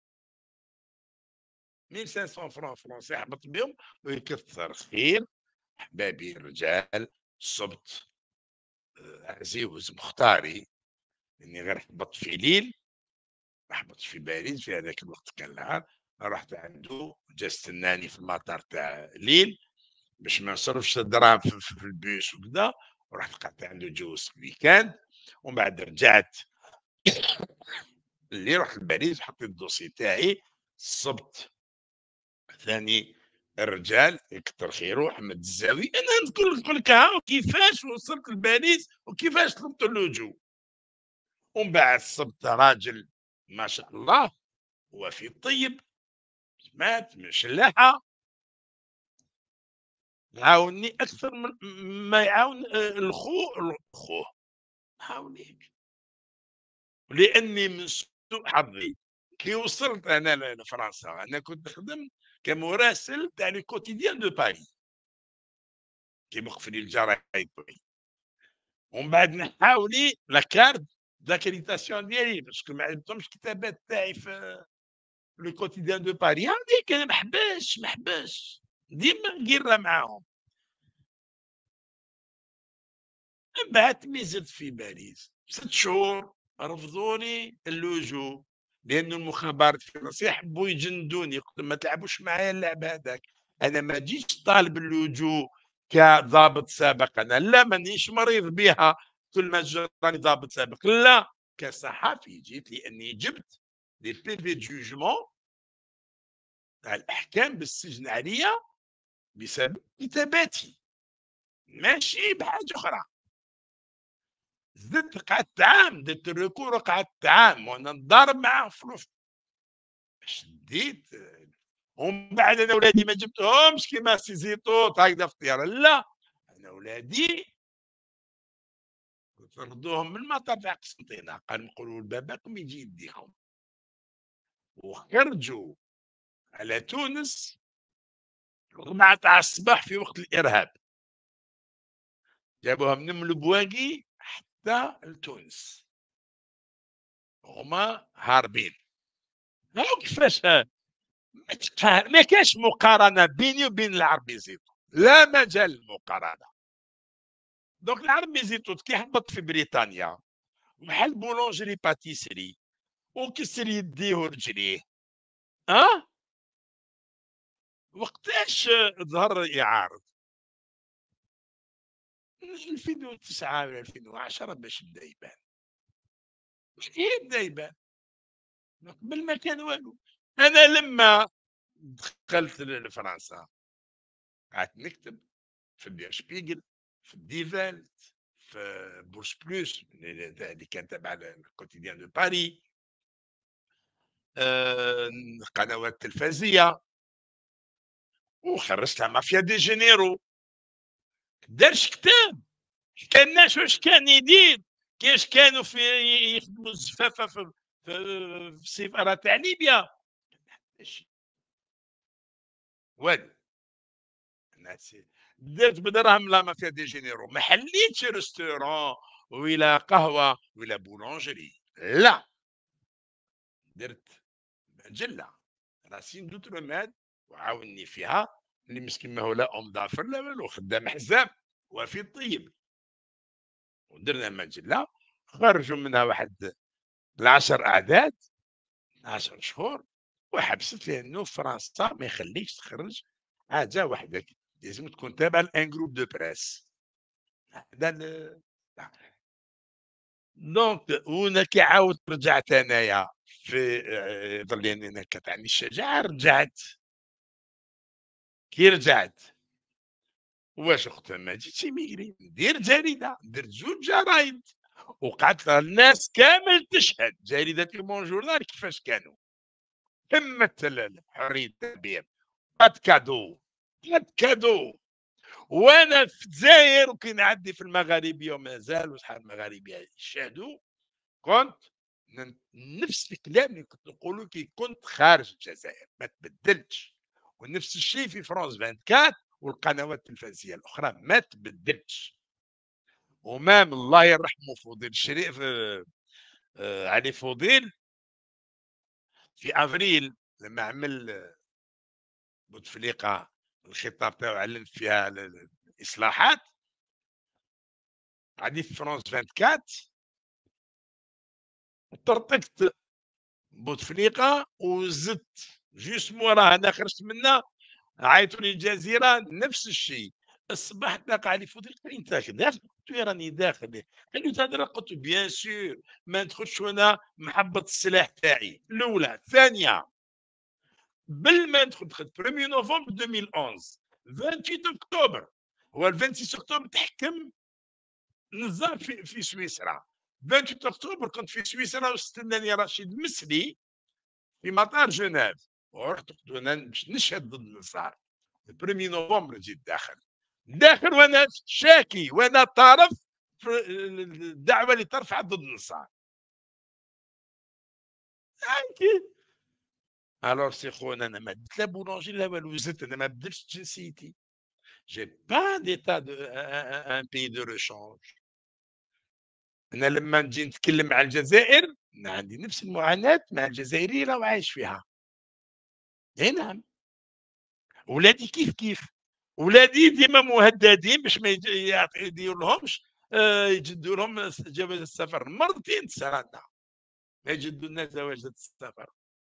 ألف وخمسمائة فرنك فرنسي هبط بهم ويكثر خير احبابي الرجال صبت عزيز مختاري اني غير هبط في ليل هبط في باريس في هذاك الوقت كان العام رحت عنده جا استناني في المطار تاع ليل باش ما نصرفش الدراهم في, في البيس وكذا ورحت قعدت عنده جوز ويكاند ومن بعد رجعت اللي رحت لباريس حطيت الدوسي تاعي السبت ثاني الرجال يكثر خيره احمد الزاوي انا نقول نقول لك ها كيفاش وصلت لباريس وكيفاش طلبت اللجوء ومن بعد السبت راجل ما شاء الله وفي الطيب مات من شلاحه عاوني اكثر من ما يعاون الخو الخو عاونيك لاني من سوء حظي كي وصلت انا لفرنسا انا كنت نخدم كمراسل تاع لي كوتيديان دو باري كي مقفلي الجرايد ومن بعد نحاولي لا كارت داكريتاسيون ديالي باسكو ما عجبتهمش الكتابات تاعي في لو كوتيديان دو باري هذيك انا محباش محباش ديما نقيرها معاهم من بعد مي زدت في باريس ست شهور رفضوا لي اللجوء، لأنه المخابرات في فرنسا يحبوا يجندوني، قلت لهم ما تلعبوش معايا اللعب هذاك، أنا ما جيتش طالب اللجوء كضابط سابق، أنا لا مانيش مريض بها كل ما جا راني ضابط سابق، لا كصحفي جيت لأني جبت دي بيفي جوجمون تاع الأحكام بالسجن عليا بسبب كتاباتي، ماشي بحاجة أخرى. زدت قعدت عام، درت الريكور وقعدت عام وانا نضارب معاه فلوس. شديت ومن بعد انا ولادي ما جبتهمش كيما سي زيتوت هكذا في الطياره، لا انا ولادي كنت نردوهم من المطار تاع قسنطينه، قال نقولوا لباباكم يجي يديهم، وخرجوا على تونس أربعة تاع الصباح في وقت الارهاب، جابوها من البواقي حتى لتونس هما هاربين. هاو كيفاش ما تقا- ما كاش مقارنه بيني وبين العربي زيتون، لا مجال للمقارنه. دونك العربي زيتون كي هبط في بريطانيا محل بولونجري باتيسري وكسر يديه ورجليه، ها وقتاش ظهر يعارض؟ ألفين وتسعة ولا ألفين وعشرة باش بدا يبان، كي بدا يبان قبل ما كان والو. انا لما دخلت لفرنسا قعدت نكتب في الدير شبيغل، في الديفال، في بورس بلوس اللي كان تبع الكوتيديان دو باري، آه، قنوات تلفزيه، وخرجتها مافيا دي جينيرو. دارش كتاب كان الناس واش كان يدير، كيفاش كانوا في يخدموا الزفافه في في في السفاره تاع ليبيا، والو. الناس درت بدراهم لا مافيا دي جينيرو، ما حليتش ريستورون ولا قهوه ولا بولونجري، لا درت مجله راسين دوتروماد وعاوني فيها، اللي مسكين ما هو لا ام ضافر لا والو، خدام حزام وفي الطيب، ودرنا مجله خرجوا منها واحد العشر اعداد عشر شهور، وحبست لانه فرنسا ما يخليكش تخرج حاجه وحدك، لازم تكون تابع لان جروب دو بريس. هذا دونك وانا كي عاودت رجعت انايا في آه، ظل لي انا كتعني الشجاعه، رجعت كي رجعت واش اختها ما جيتش ميغري ندير جريده، درت زوج جرايد وقعدت الناس كامل تشهد، جريده المون جورنال كيفاش كانوا قمه حريه التعبير، قد كادو قد كادو. وانا في الجزائر وكي نعدي في المغاربيه ومازالوا شحال المغاربيه يشاهدوا، كنت نفس الكلام اللي كنت نقوله كي كنت خارج الجزائر ما تبدلتش، ونفس الشيء في فرانس أربعة وعشرين والقنوات التلفزيونيه الاخرى ما تبدلتش. ومام الله يرحمه فضيل الشريف آه علي فضيل في افريل لما عمل بوتفليقه الخطاب تاعو علم فيها الاصلاحات، غادي في فرانس أربعة وعشرين طرطقت بوتفليقه وزدت جوست موراها انا خرجت منها عيطوا لي الجزيره نفس الشيء. الصباح تلاقى علي فضيل قال لي انت داخل؟ قلت له راني داخل. قال لي تهدر؟ قلت له بيان سور ما ندخلش وانا محبط السلاح تاعي. الاولى الثانيه قبل ما ندخل دخلت واحد نوفمبر ألفين وأحد عشر ثمانية عشر اكتوبر، هو ال ستة وعشرين اكتوبر تحكم نظام في, في سويسرا. ثمانية عشر اكتوبر كنت في سويسرا واستناني رشيد مسلي في مطار جنيف، ورحت باش نشهد ضد النصارى. واحد نوفمبر جيت داخل داخل وانا شاكي وانا طرف في الدعوه اللي ترفع ضد النصارى. الوغ سي خونا انا ما درت لا بولونجي لا والو، زدت انا ما بدلتش جنسيتي، جي با ديتا دو ان بي دو ريشونج. انا لما نجي نتكلم مع الجزائر أنا عندي نفس المعاناه مع الجزائري راهو عايش فيها. اي نعم، ولادي كيف كيف، ولادي ديما مهددين باش ما يدير لهمش آه، يجدوا لهم جواز السفر مرتين تسرعنا. يجدون زواج السفر،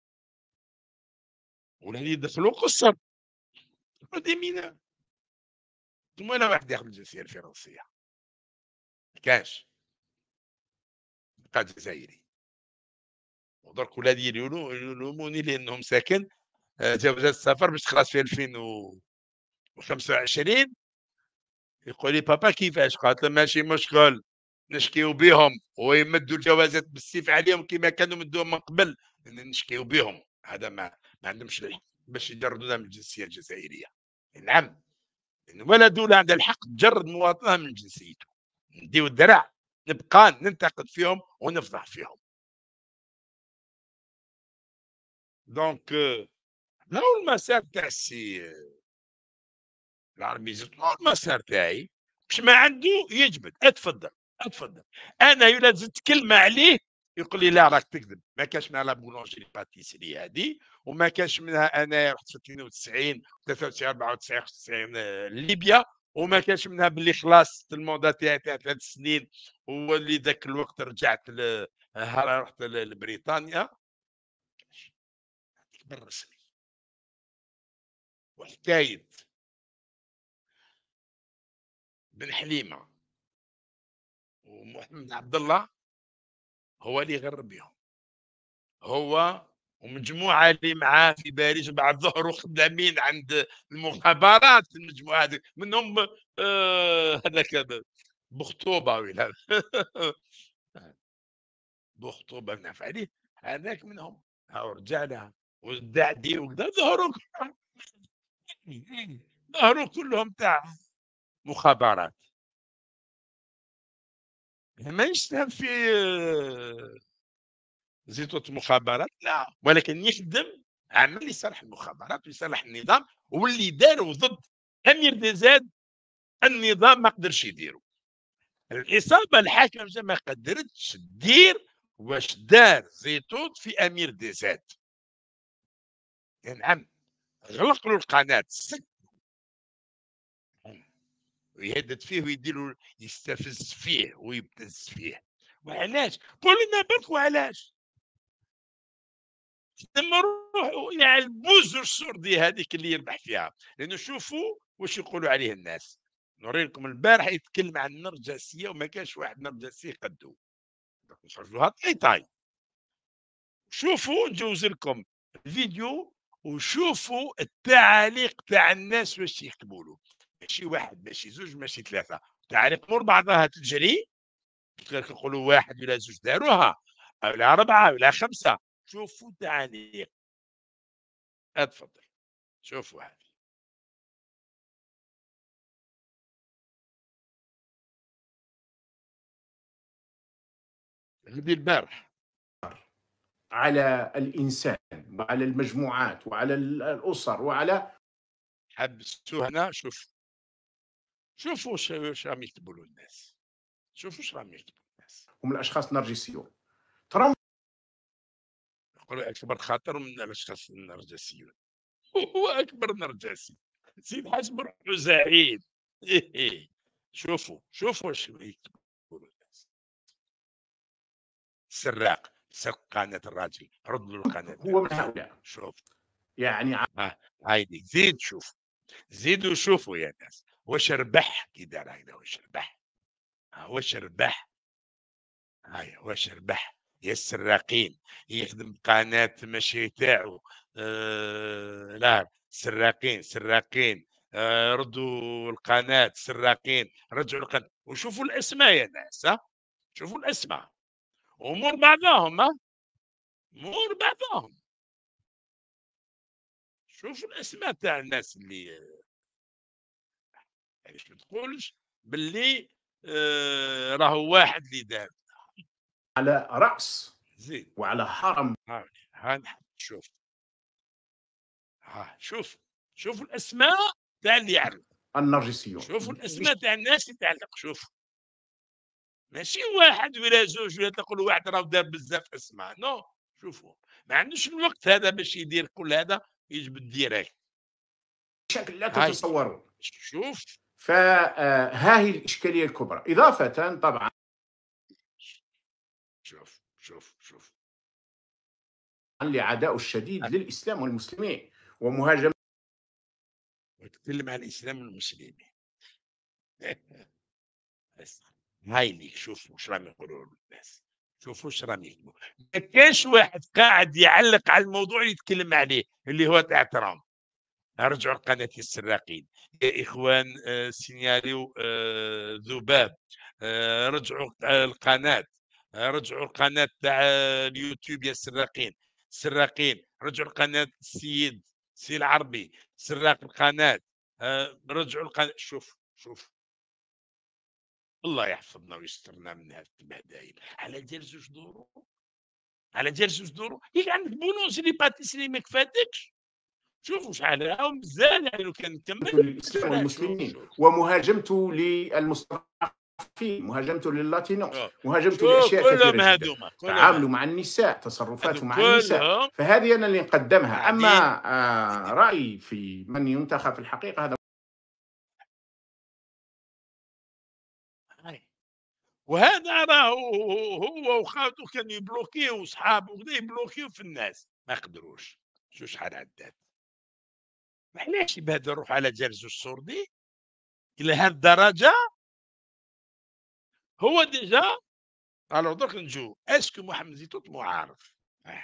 ولهذه يدخلوا قصر دي مينا. ثم انا واحد ياخذ الجنسيه الفرنسيه ما كانش، بقى جزائري. ودرك ولادي يلوموا- يلوموني لانهم ساكن آه، جواز السفر باش تخلص في ألفين وخمسة وعشرين. يقول لي بابا كيفاش؟ قالت له ماشي مشكل، نشكيو بهم ويمدوا الجوازات بالسيف عليهم كما كانوا مدوهم من قبل، نشكيو بهم. هذا ما, ما عندهمش الحق باش يجردونا من الجنسيه الجزائريه. نعم، ولا دولة عندها الحق تجرد مواطنها من جنسيته. نديو الدرع نبقى ننتقد فيهم ونفضح فيهم. دونك هاو المسار تاع السي العربي زدت، هاو المسار تاعي باش ما عنده يجبد. اتفضل اتفضل. انا الا زدت كلمه عليه يقول لي لا راك تكذب، ما كانش منها لا بولونجيري باتيسري هذه، وما كانش منها انا رحت في اثنين وتسعين ثلاثة وتسعين أربعة وتسعين خمسة وتسعين ليبيا، وما كانش منها باللي خلاص الموضه تاعي تاع ثلاث سنين واللي ذاك الوقت رجعت ل... رحت لبريطانيا. بالرسمي. وحكايه بن حليمه ومحمد عبد الله هو اللي غرب بهم، هو ومجموعه اللي معاه في باريس بعد ظهره خدامين عند المخابرات في المجموعه هذه منهم آه، هذاك آه بخطوبه ولا بخطوبه بن عليه، هذاك منهم. هاو رجعنا والدعدي وكذا ظهروا ظهروا كلهم تاع مخابرات. ما يشتغل في آه، زيتوت مخابرات لا، ولكن يخدم عمل لصالح المخابرات ولصالح النظام، واللي داروا ضد امير ديزاد النظام ما قدرش يديروا. الاصابه الحاكمه ما قدرتش تدير واش دار زيتوت في امير ديزاد. نعم، غلق له القناه سك ويهدد فيه ويدير يستفز فيه ويبتز فيه. وعلاش؟ قول لنا برك وعلاش؟ لما نروحوا يعني البوز السردي هذيك اللي يربح فيها، لانه شوفوا واش يقولوا عليه الناس. نوري لكم البارح يتكلم عن النرجسيه وما كانش واحد نرجسي قدو، نخرجوها طاي طاي. شوفوا نجوز لكم الفيديو وشوفوا التعاليق تاع الناس واش يكتبوا له. ماشي واحد ماشي زوج ماشي ثلاثه، تعاليق مور بعضها تجري. يقولوا واحد ولا زوج داروها ولا اربعه ولا خمسه. شوفوا تعاليق. اتفضل شوفوا هذه. هذه البارح على الإنسان وعلى المجموعات وعلى الأسر وعلى حبسوه هنا. شوف شوفوا واش راهم يكتبوا له الناس. شوفوا واش راهم يكتبوا الناس. هم الأشخاص النرجسيون. ترامب يقولوا اكبر خطر من الاشخاص النرجسيون. هو اكبر نرجسي سيد حسب روحه زعيم. شوفوا شوفوا واش يكتبوا له الناس. سراق سرق قناه الراجل، رد له القناه. هو من هؤلاء. شوف يعني ها هايدي زيد شوف، زيدوا شوفوا يا ناس واش ربح كي دار هكذا. واش ربح؟ واش ربح؟ هاي واش ربح يا السراقين. يخدم قناة ماشي تاعو. آه لا سراقين سراقين. آه ردوا القناة سراقين رجعوا القناة. وشوفوا الاسماء يا ناس. ها شوفوا الاسماء ومور بعضهم. ها مور بعضهم. شوفوا الاسماء تاع الناس اللي يعني ما تقولش باللي آه راهو واحد اللي دار. على رأس زين وعلى حرم. ها ها شوف. ها شوف شوفوا الاسماء تاع اللي يعرف. النرجسيون. شوفوا الاسماء تاع الناس اللي تعلق. شوف ماشي واحد ولا زوج ولا تقول واحد راه دار بزاف اسماء نو. شوفوا ما عندوش الوقت هذا باش يدير كل هذا يجبد ديريكت. بشكل لا هاي تتصوروا. شوف فها هي الإشكالية الكبرى. إضافة طبعا شوف شوف شوف لعداء الشديد للإسلام والمسلمين ومهاجمة. وتتكلم عن الإسلام والمسلمين. بس هاي اللي شوفوا واش راهم يقولوا الناس، شوفوا واش راهم يكتبوا. ما كاينش واحد قاعد يعلق على الموضوع اللي يتكلم عليه اللي هو تاع ترامب. رجعوا لقناة السراقين يا إخوان، آه، سيناريو آه، ذباب، آه، رجعوا القناة، آه، رجعوا القناة تاع اليوتيوب يا سراقين، سراقين رجعوا القناة السيد سي العربي سراق القناة، آه، رجعوا القناة. شوف شوف الله يحفظنا ويسترنا من هذه البهدايل. على جال زوج دورو، على جال زوج دورو ياك عندك بولونجري باتيسري ما كفاتكش. شوفوا شحال راهم مزال، يعني لو كان نكمل للإسلام شحال. شوف والمسلمين شوف ومهاجمته للمستضعفين، مهاجمته لللاتينوس، شوف مهاجمته شوف لأشياء كلهم كثيرة جدا، هذوما، كلهم تعامله هذوما مع النساء، هذو تصرفاته مع النساء. كلهم فهذه أنا اللي نقدمها. قاعدين أما آه، رأيي في من ينتخب في الحقيقة هذا هاي. وهذا راهو هو وخاته كانوا يبلوكيو وصحابه وكذا يبلوكيو في الناس ما قدروش. شو شحال عدات، علاش يبهدل روح على جالس السردي الى هذه الدرجه. هو ديجا الو درك نجو اسكو محمد زيتوت معارض، آه.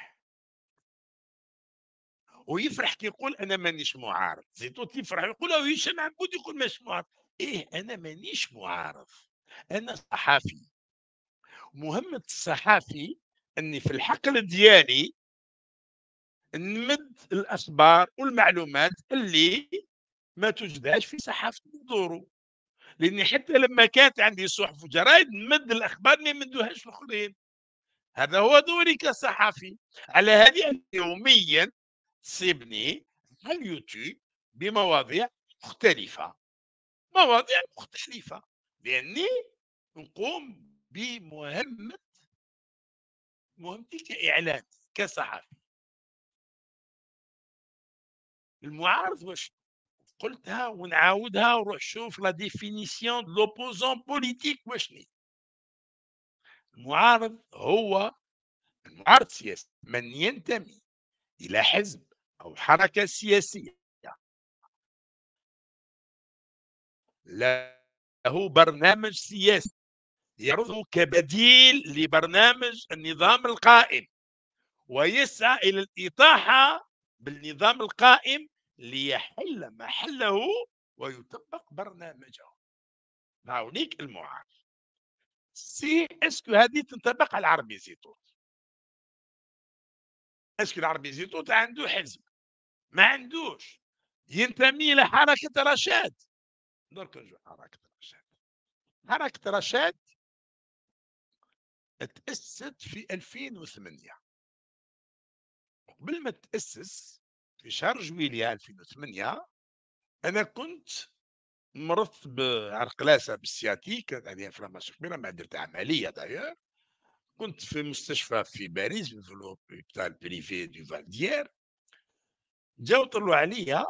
ويفرح كي يقول انا مانيش معارض. زيتوت يفرح يقول او هشام عبود يقول مانيش معارض. ايه انا مانيش معارض، انا صحفي. مهمه الصحفي اني في الحقل ديالي نمد الاخبار والمعلومات اللي ما توجدهاش في صحافه دورو. لاني حتى لما كانت عندي صحف وجرايد نمد الاخبار ما يمدوهاش الاخرين. هذا هو دوري كصحفي. على هذه يوميا تصيبني على اليوتيوب بمواضيع مختلفه، مواضيع مختلفه، لاني نقوم بمهمه، مهمتي كاعلام كصحفي. المعارض واش قلتها ونعاودها وروح شوف لا ديفينيسيون دو لوبوزون بوليتيك واشني. المعارض هو المعارض سياسي من ينتمي الى حزب او حركه سياسيه له برنامج سياسي يعرضه كبديل لبرنامج النظام القائم، ويسعى الى الاطاحه بالنظام القائم ليحل محله ويطبق برنامجه. هاوليك المعارض. سي اسكو هذه تنطبق على العربي زيتوت؟ اسكو العربي زيتوت عنده حزب؟ ما عندوش. ينتمي الى حركه رشاد. درك نجو حركه رشاد. حركه رشاد تأسست في ألفين وثمانية. قبل ما تأسس في شهر جويلية ألفين وثمانية أنا كنت مرضت بعرقلاسة بالسياتيك، كانت عندي انفلاماسيون كبيرة ما درت عملية داير. كنت في مستشفى في باريس في لوبيتال بريفي دو فالديير. جاو طلعوا عليا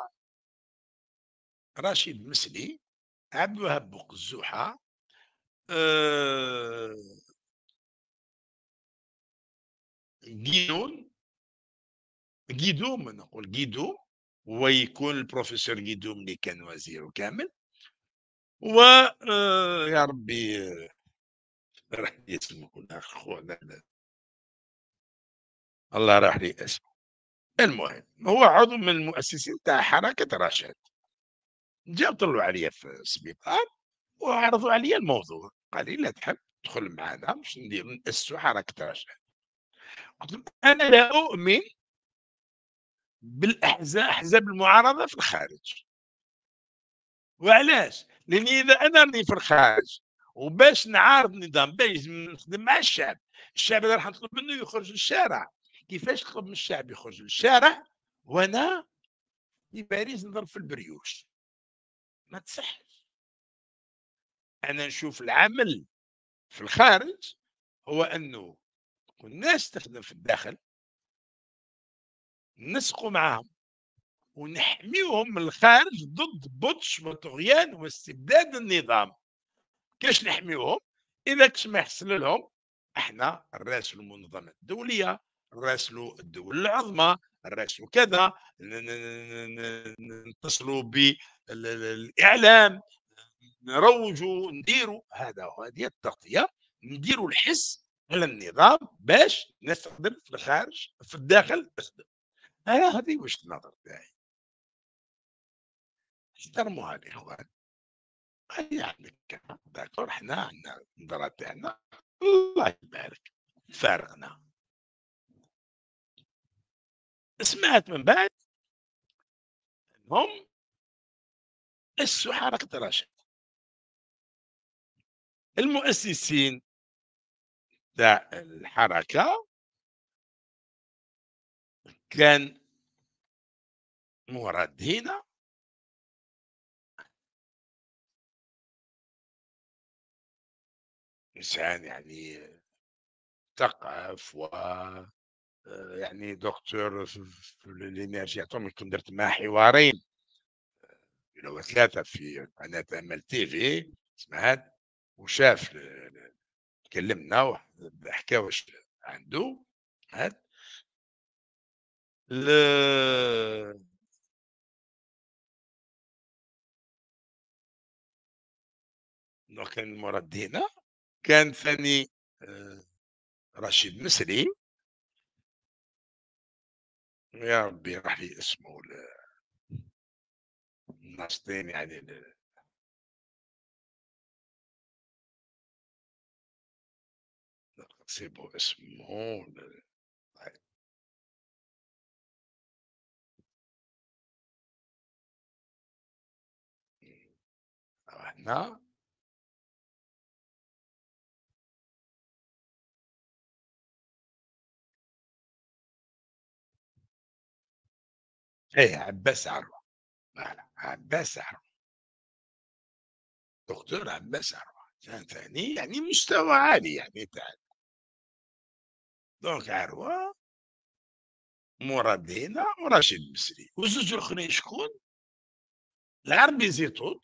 رشيد مسلي، عبد الوهاب بوقزوحة، أه... جينون جيدوم، نقول جيدوم، ويكون البروفيسور جيدوم اللي كان وزير كامل، و آه، يا ربي راح لي اسمه الاخ خونا، الله راح لي اسمه. المهم هو عضو من المؤسسين تاع حركه رشاد. جاو طلعوا عليا في السبيطار وعرضوا عليا الموضوع. قال لي لا تحب تدخل معنا باش ندير نأسسوا حركه رشاد. قلت لهم انا لا اؤمن بالاحزاب احزاب المعارضه في الخارج. وعلاش؟ لاني اذا انا راني في الخارج وباش نعارض نظام باش نخدم مع الشعب، الشعب راح نطلب منه يخرج للشارع. كيفاش نطلب من الشعب يخرج للشارع وانا في باريس نضرب في البريوش؟ ما تصحش. انا نشوف العمل في الخارج هو انه الناس تخدم في الداخل نسقوا معاهم ونحميهم من الخارج ضد بطش وطغيان واستبداد النظام. كيفاش نحميوهم؟ اذا كش ما يحصل لهم احنا نراسلوا المنظمات الدوليه، نراسلوا الدول العظمى، نراسلوا كذا، ن ن ن ن نتصلوا بالإعلام، نروجوا، نديروا هذا هذه التغطية، نديروا الحس على النظام باش الناس تخدم في الخارج، في الداخل تخدم. أنا هذه وجهة النظر تاعي. احترموها الإخوان. يعني داكور حنا عندنا النظرة تاعنا، الله يبارك، تفارقنا. سمعت من بعد انهم اسسوا حركة رشد. المؤسسين تاع الحركة كان مراد هنا، إنسان يعني مثقف و آآ يعني دكتور ف في الإنرجي أتوميك. كنت درت معاه حوارين والّا ثلاثة في قناة أمل تيفي سمعت، وشاف ال تكلمنا واحد حكى واش عنده سمعت. ال دونك كان مراد هنا، كان ثاني آآ رشيد مسري، يا ربي راح لي اسمه ال الناشطين يعني ال نسيبو اسمه ال هنا إيه عباس عروة، فوالا عباس عروة، دكتور عباس عروة كان ثاني يعني مستوى عالي يعني تاع دونك عروة، مراد هنا، ورشيد مسري، وزوج الآخرين شكون؟ العربي زيتوت.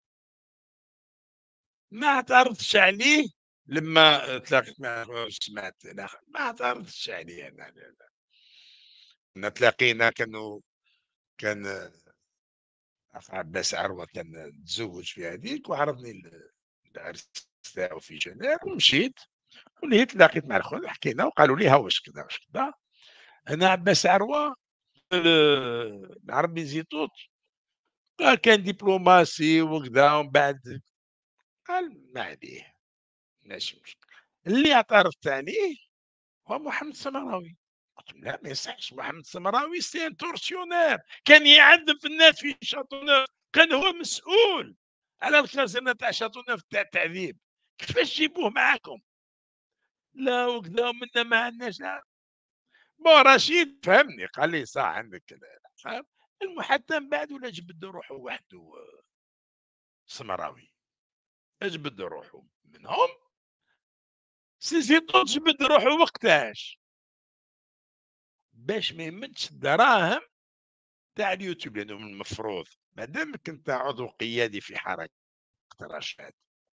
ما اعترضتش عليه لما تلاقيت معاه سمعت الآخر، ما اعترضتش عليه أنا لا لا. كنا تلاقينا كانوا كان أخ عباس عروة كان تزوج في هذيك وعرضني ال العرس تاعو في جنيف ومشيت، ولهيت تلاقيت مع الخوت حكينا وقالوا لي ها واش كذا واش كذا. أنا عباس عروة ال العربي زيتوت قال كان دبلوماسي وكذا، ومن بعد قال ما عليه ماشي مشكل. اللي اعترضت عليه هو محمد السمراوي. قلت له: "لأ ما يصحش محمد السمراوي c'est un tortionnaire كان يعذّب في الناس في شاتونيف، كان هو مسؤول على الخزانة تاع شاتونيف تاع التعذيب، كيفاش تجيبوه معاكم؟ لا وكذا ومنا ما عندناش لا". بون رشيد فهمني قال لي: "صح عندك ال فاهم". المهم حتى من بعد ولا جبد روحه وحده السمراوي، جبد روحه منهم. سي زيدو جبد روحه وقتاش؟ باش ما يمدش الدراهم تاع اليوتيوب، لأنه من المفروض ما دامك أنت عضو قيادي في حركة رشاد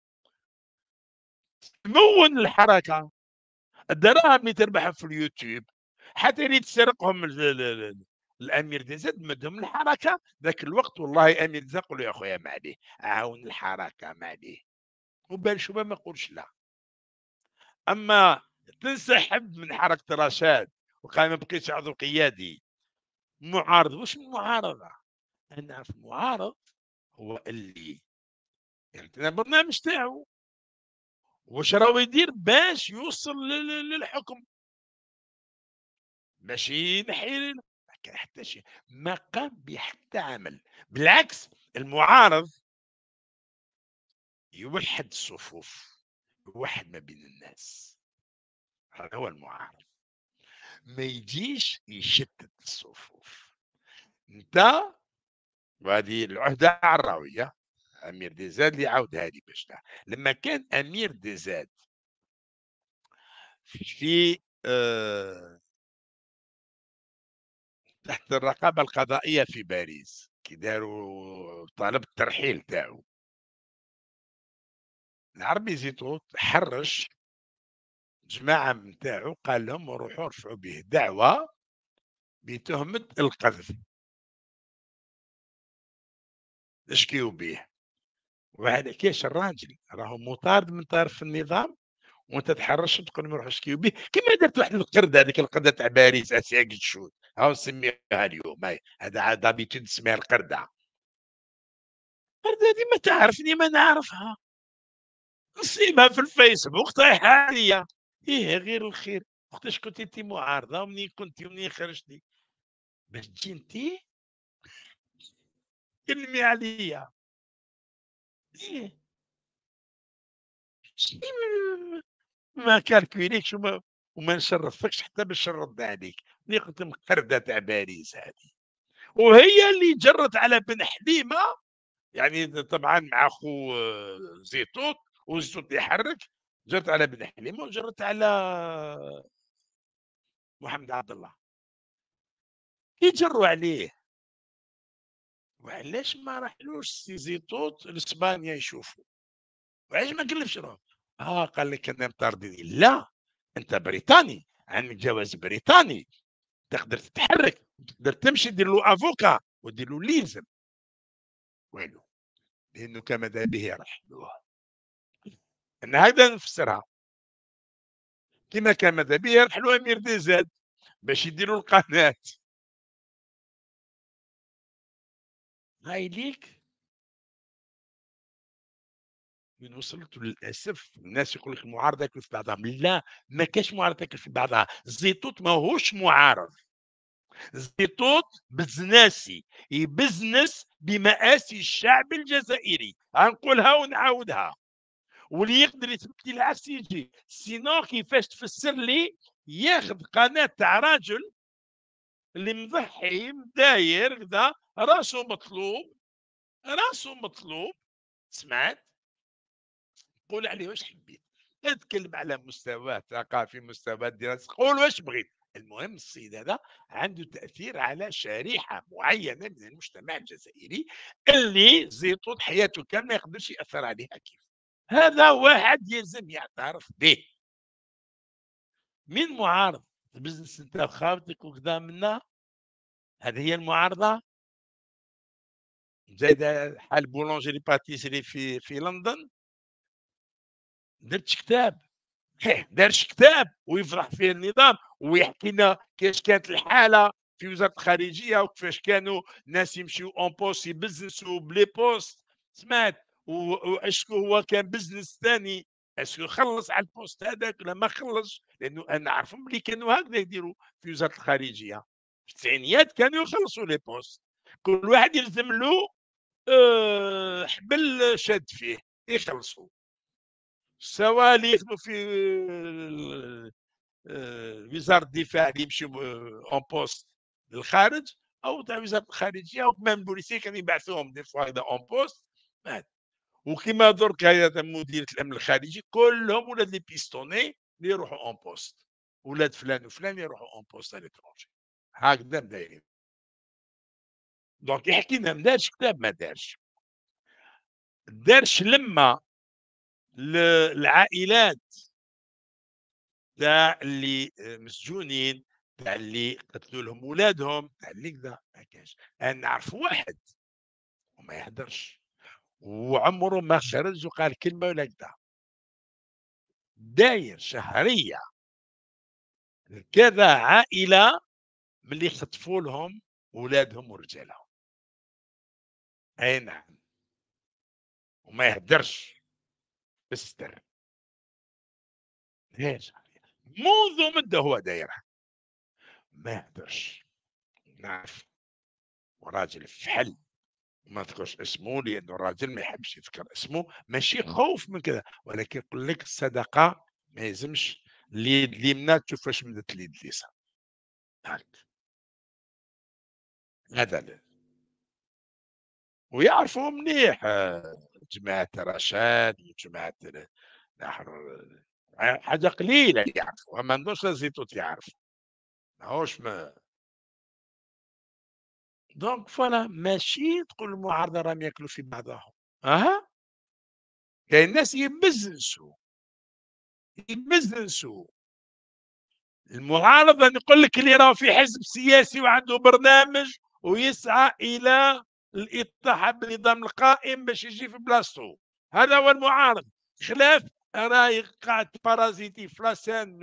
تمون الحركة، الدراهم اللي تربحها في اليوتيوب حتى اللي تسرقهم ال ال ال الأمير ديزاد مدهم الحركة. ذاك الوقت والله أمير ديزاد قول له: "يا خويا ما عليه، عاون الحركة ما عليه." وبان شوبة ما يقولش لا. أما تنسحب من حركة رشاد وقال ما بقيتش عضو قيادي، معارض، واش من معارضة؟ أنا نعرف المعارض هو اللي يعطينا البرنامج تاعو، واش راهو يدير باش يوصل لل للحكم، باش ينحي ما كان حتى شي، ما قام بحتى عمل، بالعكس المعارض يوحّد الصفوف، يوحّد ما بين الناس، هذا هو المعارض، ما يجيش يشتت الصفوف. أنت وهذه العهدة عراوية، أمير ديزاد اللي عاودها لي باش ت لمّا كان أمير ديزاد في آآ تحت الرقابة القضائية في باريس، كي داروا طلب الترحيل تاعو، العربي زيتون تحرّش جماعة من تاعو قال لهم روحوا ارفعوا به دعوة بتهمة القذف، اشكيوا به. وهذا كاش الراجل راهو مطارد من طرف النظام، وانت تحرش تقول لهم روحوا اشكيوا به، كيما درت واحد القرده، هذيك القرده تاع باريس اسياق الشوت، هاو نسميها اليوم هاي، هذا عاد دابيتود نسميها القرده. القرده ديما تعرفني ما نعرفها، نصيبها في الفيسبوك طايحه عليا. ايه غير الخير، وقتاش كنت انت معارضه ومنين كنتي ومنين خرجتي باش تجي انت تكلمي عليا؟ إيه. شي ما ما كالكوليكش وما وما نشرفكش حتى باش نرد عليك، اللي قلت مقردة تاع باريس هذه، وهي اللي جرت على بن حليمة، يعني طبعا مع خو زيتوت، وزيتوت يحرك، جرت على بن حليمة وجرت على محمد عبد الله، يجروا عليه. وعلاش ما راحلوش سي زيتوت لاسبانيا يشوفوا؟ وعلاش ما كلفش روحه؟ اه قال لك انا مطاردني، لا انت بريطاني عندك جواز بريطاني، تقدر تتحرك، تقدر تمشي دير له افوكا ودير له ليزم. والو، لانه كماذا به رحلوه. ان هكذا نفسرها، كما كماذا به يرحلوا امير ديزاد باش يديروا القناه. هاي ليك من وصلت للاسف الناس يقول لك المعارضه ياكل في بعضها، لا ما كاش معارضه تاكل في بعضها، الزيتوت ماهوش معارض، الزيتوت بزناسي يبزنس بمآسي الشعب الجزائري، غنقولها ونعاودها، واللي يقدر يثبت لي العكس يجي، سينو كيفاش تفسر لي ياخذ قناه تاع راجل اللي مضحي داير كذا راسه مطلوب، راسه مطلوب، سمعت؟ قول عليه واش حبيت، اتكلم على مستوى ثقافي، مستوى دراسي، قول واش بغيت، المهم السيد هذا عنده تاثير على شريحه معينه من المجتمع الجزائري اللي زيتون حياته كان ما يقدرش ياثر عليها كيف. هذا واحد يلزم يعترف به. مين معارض؟ البزنس انت خاوتك وكذا منا، هذه هي المعارضه. زايد حال بولونجيري باتيسري في في لندن، درت كتاب، حيه دارش كتاب ويفرح فيه النظام ويحكي لنا كيفاش كانت الحاله في وزاره الخارجيه، وكيفاش كانوا الناس يمشيو اون بوست يبزنسوا بلي بوست، سمعت؟ واشكو هو كان بزنس ثاني، اسكو خلص على البوست هذاك ولا ما خلص؟ لانه انا نعرفهم اللي كانوا هكذا يديروا في وزاره الخارجيه في التسعينيات، كانوا يخلصوا لي بوست، كل واحد يلزم له آه، حبل شاد فيه يخلصوا، سواء اللي يخدموا في آه، وزاره الدفاع اللي يمشيوا اون بوست للخارج، او تاع وزاره الخارجيه، او كمان البوليسيه كانوا يبعثوهم دي فوا هكذا اون بوست. وكما درك هذا مديريه الامن الخارجي كلهم ولاد لي بيستوني اللي يروحوا اون بوست، ولاد فلان وفلان يروحوا اون بوست على لترونجي، هكذا دايرين. دونك يحكي لنا ما دارش كتاب، ما دارش دارش لما العائلات تاع اللي مسجونين، تاع اللي قتلوا لهم ولادهم، تاع اللي كذا، ما كانش. انا نعرف واحد وما يهدرش وعمره ما خرج وقال كلمه ولا كذا، داير شهريه كذا عائله من اللي خطفوا لهم ولادهم ورجالهم، اي نعم، وما يهدرش بستر، ليش؟ منذ مده هو دايرها، ما يهدرش، نعرف، وراجل فحل، ما نذكرش اسمه لانه الراجل ما يحبش يذكر اسمه، ماشي خوف من كذا، ولكن يقول لك الصدقه ما يلزمش اليد اليمنى تشوف واش مدت اليد اليسرى، هاك هذا ل- ويعرفوا مليح آه، جماعه رشاد وجماعه ال- نحر، آه، حاجه قليله اللي يعرفوا، ما عندوش زيتوت يعرف، ماهوش ما. دونك فوالا ماشي تقول المعارضه راهم ياكلوا في بعضهم، اها، كاين ناس يبزنسوا، يبزنسوا المعارضة نقول لك اللي راه في حزب سياسي وعنده برنامج ويسعى إلى الإطاحة بالنظام القائم باش يجي في بلاصتو، هذا هو المعارض. خلاف راهي قاعد بارازيتي في لاسين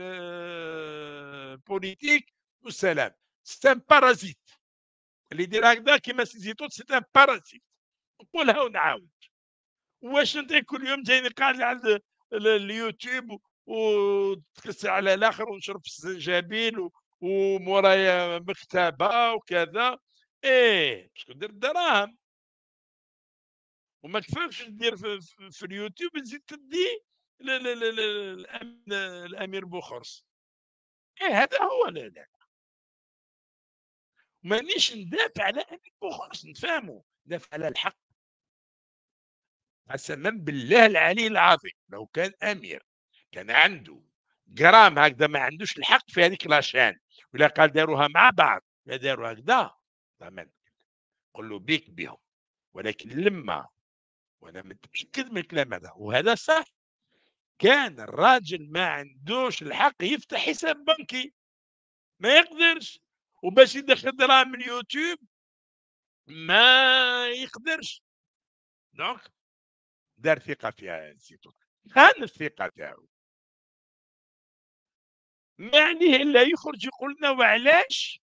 بوليتيك والسلام. سي ان بارازيت اللي يدير هكذا كيما سي زيتون، سي ان بارازيت. نقولها ونعاود. واش انت كل يوم جايني قاعد عند ال- اليوتيوب وتكس على الاخر ونشرب في الزنجبيل و- ومورايا مكتبه وكذا. ايه باش ندير الدراهم. وما كفاكش دير في, في, في اليوتيوب تزيد تدي ل- ل- ل- ل- الأم- الامير بوخرس. ايه هذا هو. لا لا مانيش ندافع على امير بوخرس، نتفاهموا، ندافع على الحق. قسما بالله العلي العظيم لو كان امير كان عنده جرام هكذا ما عندوش الحق في هذيك لاشين، ولا قال داروها مع بعض لا داروا هكذا تمام، قل له بيك بهم. ولكن لما، وانا متاكد من الكلام هذا وهذا صح، كان الراجل ما عندوش الحق يفتح حساب بنكي، ما يقدرش. وباش يدخل دراهم من اليوتيوب ما يقدرش. دونك دار ثقه فيها زيتون، خان الثقه تاعو. ما عليه الا يخرج يقول لنا وعلاش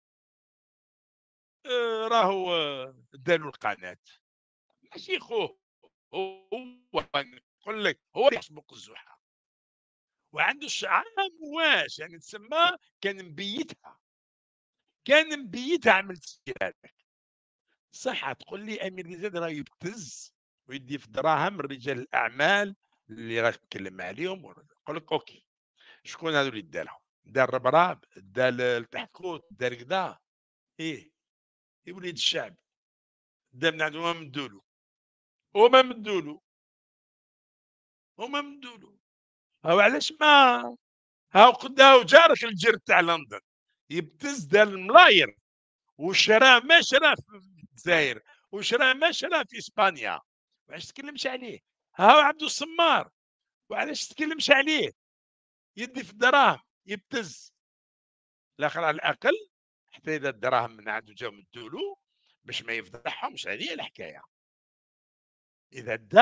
آه، راهو آه، داروا القناه. ماشي خوه، هو نقول لك هو اللي يحسبك الزحى وعنده الشعار واش يعني تسمى، كان مبيتها، كان مبيتها عملت هذاك. صح تقول لي امير زاد راه يبتز ويدي في دراهم رجال الاعمال اللي راك تكلم عليهم. نقول لك اوكي، شكون هذو اللي دارهم؟ دار ربراب، دار الكحكوت، دار كذا. ايه يا وليد الشعب، دا من عندهم هما مدولو، هما مدولو، هما مدولو. هاو علاش ما، هاو قد هاو جارك الجير تاع لندن يبتز دار الملاير وشراه ما شراه في الجزائر وشراه ما شراه في اسبانيا. وعلاش تكلمش عليه؟ هاو عبد الصمار، وعلاش تكلمش عليه؟ يدي في الدراهم يبتز. الاخر على الاقل حتى اذا الدراهم من عنده جاو مدولو باش ما يفضحهمش، هذه هي الحكايه. اذا دا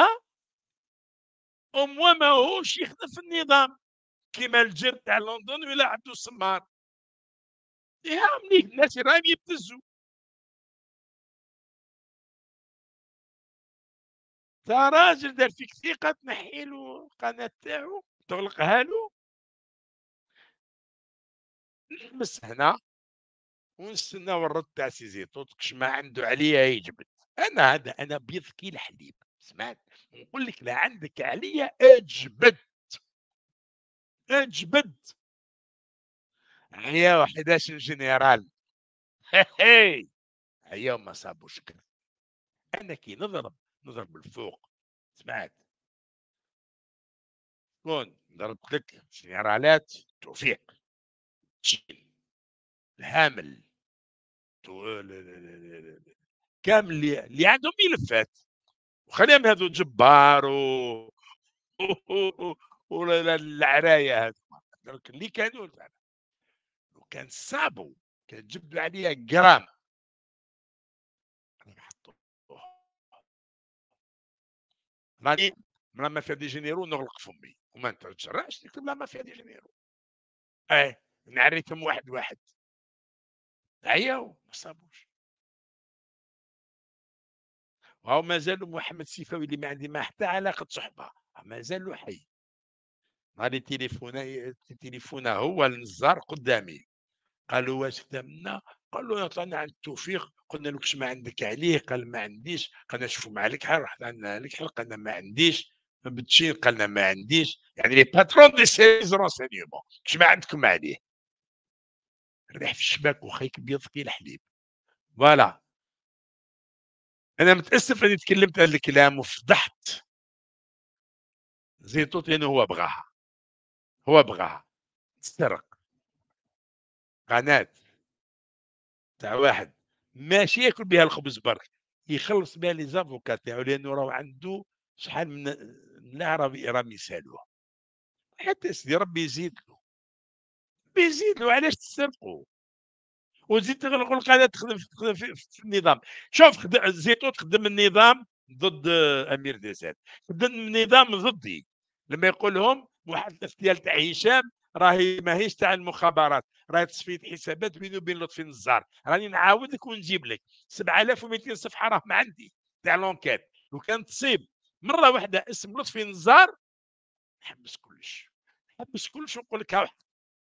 وما ماهوش يخدم في النظام كيما الجير تاع لندن ولا عبد الصمار. يهمني الناس راهم يبتزوا. تا راجل دار فيك ثقه تنحي له القناه تاعو تغلقها له. نحبس هنا ونستناو الرد تاع سي زيتون كش ما عنده عليا يجبد. انا هذا انا بيض كي الحليب، سمعت نقول لك لا عندك عليا اجبد، اجبد. هيا حداش جنرال هي هيا ما صابوش كذا. انا كي نضرب نضرب الفوق، سمعت شكون ضربت لك جنرالات؟ توفيق، تشين، الهامل، تو- ل- ل- ل- ل- ل- كامل اللي, اللي عندهم ملفات، وخليهم هذو جبار و والعرايه هذوما اللي كانوا وكان صابوا كان جبدوا عليها جرام ماني لا مافيا دي جينيرو نغلق فمي وما نتشرعش نكتب لا مافيا دي جينيرو. ايه نعريتهم واحد واحد. عياو ما صابوش. وهو ما زالوا محمد السيفاوي اللي ما عندي ما حتى علاقه صحبه ما زالوا حي. نهار تليفونه تليفونه هو النزار قدامي، قالوا واش خدمنا؟ قال له طلعنا عند توفيق، قلنا له كش ما عندك عليه؟ قال ما عنديش. قلنا شوفوا مع الكحل، رحنا عندنا الكحل قالنا ما عنديش. بتشين قالنا ما عنديش. يعني لي باترون دي سيرفيس رونسينيومون كش ما عندكم عليه؟ ريح في الشباك وخيك بيض كي الحليب. فوالا. انا متاسف اني تكلمت هذا الكلام وفضحت زيتوت لانه هو بغاها، هو بغاها تسرق قناه تاع واحد ماشي ياكل بها الخبز برك، يخلص بها لي زافوكا تاعو لانه راه عنده شحال من من راهم راهم يسالوه. حتى سيدي ربي يزيد له. بيزيدوا علاش تسرقوا؟ وتزيد تغلق القناة تخدم في تخدم في في النظام. شوف خد زيتون تخدم النظام ضد أمير ديزاد، خدم النظام ضدي، لمّا يقول لهم واحد الاغتيال تاع هشام راهي ماهيش تاع المخابرات، راهي تصفية حسابات بيني وبين لطفي النزار، راني نعاود لك ونجيب لك سبعة آلاف ومئتين صفحة راهم عندي تاع لونكيت، لو كان تصيب مرة واحدة اسم لطفي النزار نحبس كلش، نحبس كلش ونقول لك ها واحد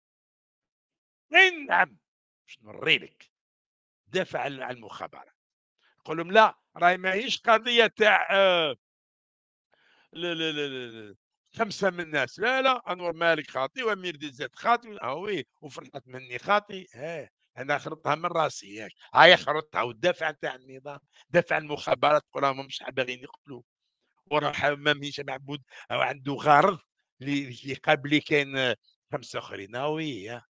أي نعم باش نوري لك. دافع عن عن المخابرات، نقول لهم لا راهي ماهيش قضيه تاع آه، ل ل ل ل خمسه من الناس، لا لا انور مالك خاطي وامير ديزاد خاطي اه وي وفرحت مني خاطي اه انا خرطتها من راسي ياك هاي خرطتها والدافع تاع النظام دافع عن المخابرات تقول راهم مش باغيين يقتلوه وراح امام هشام معبود أو عنده غرض اللي اللي قبلي كاين آه، خمسه اخرين اه وي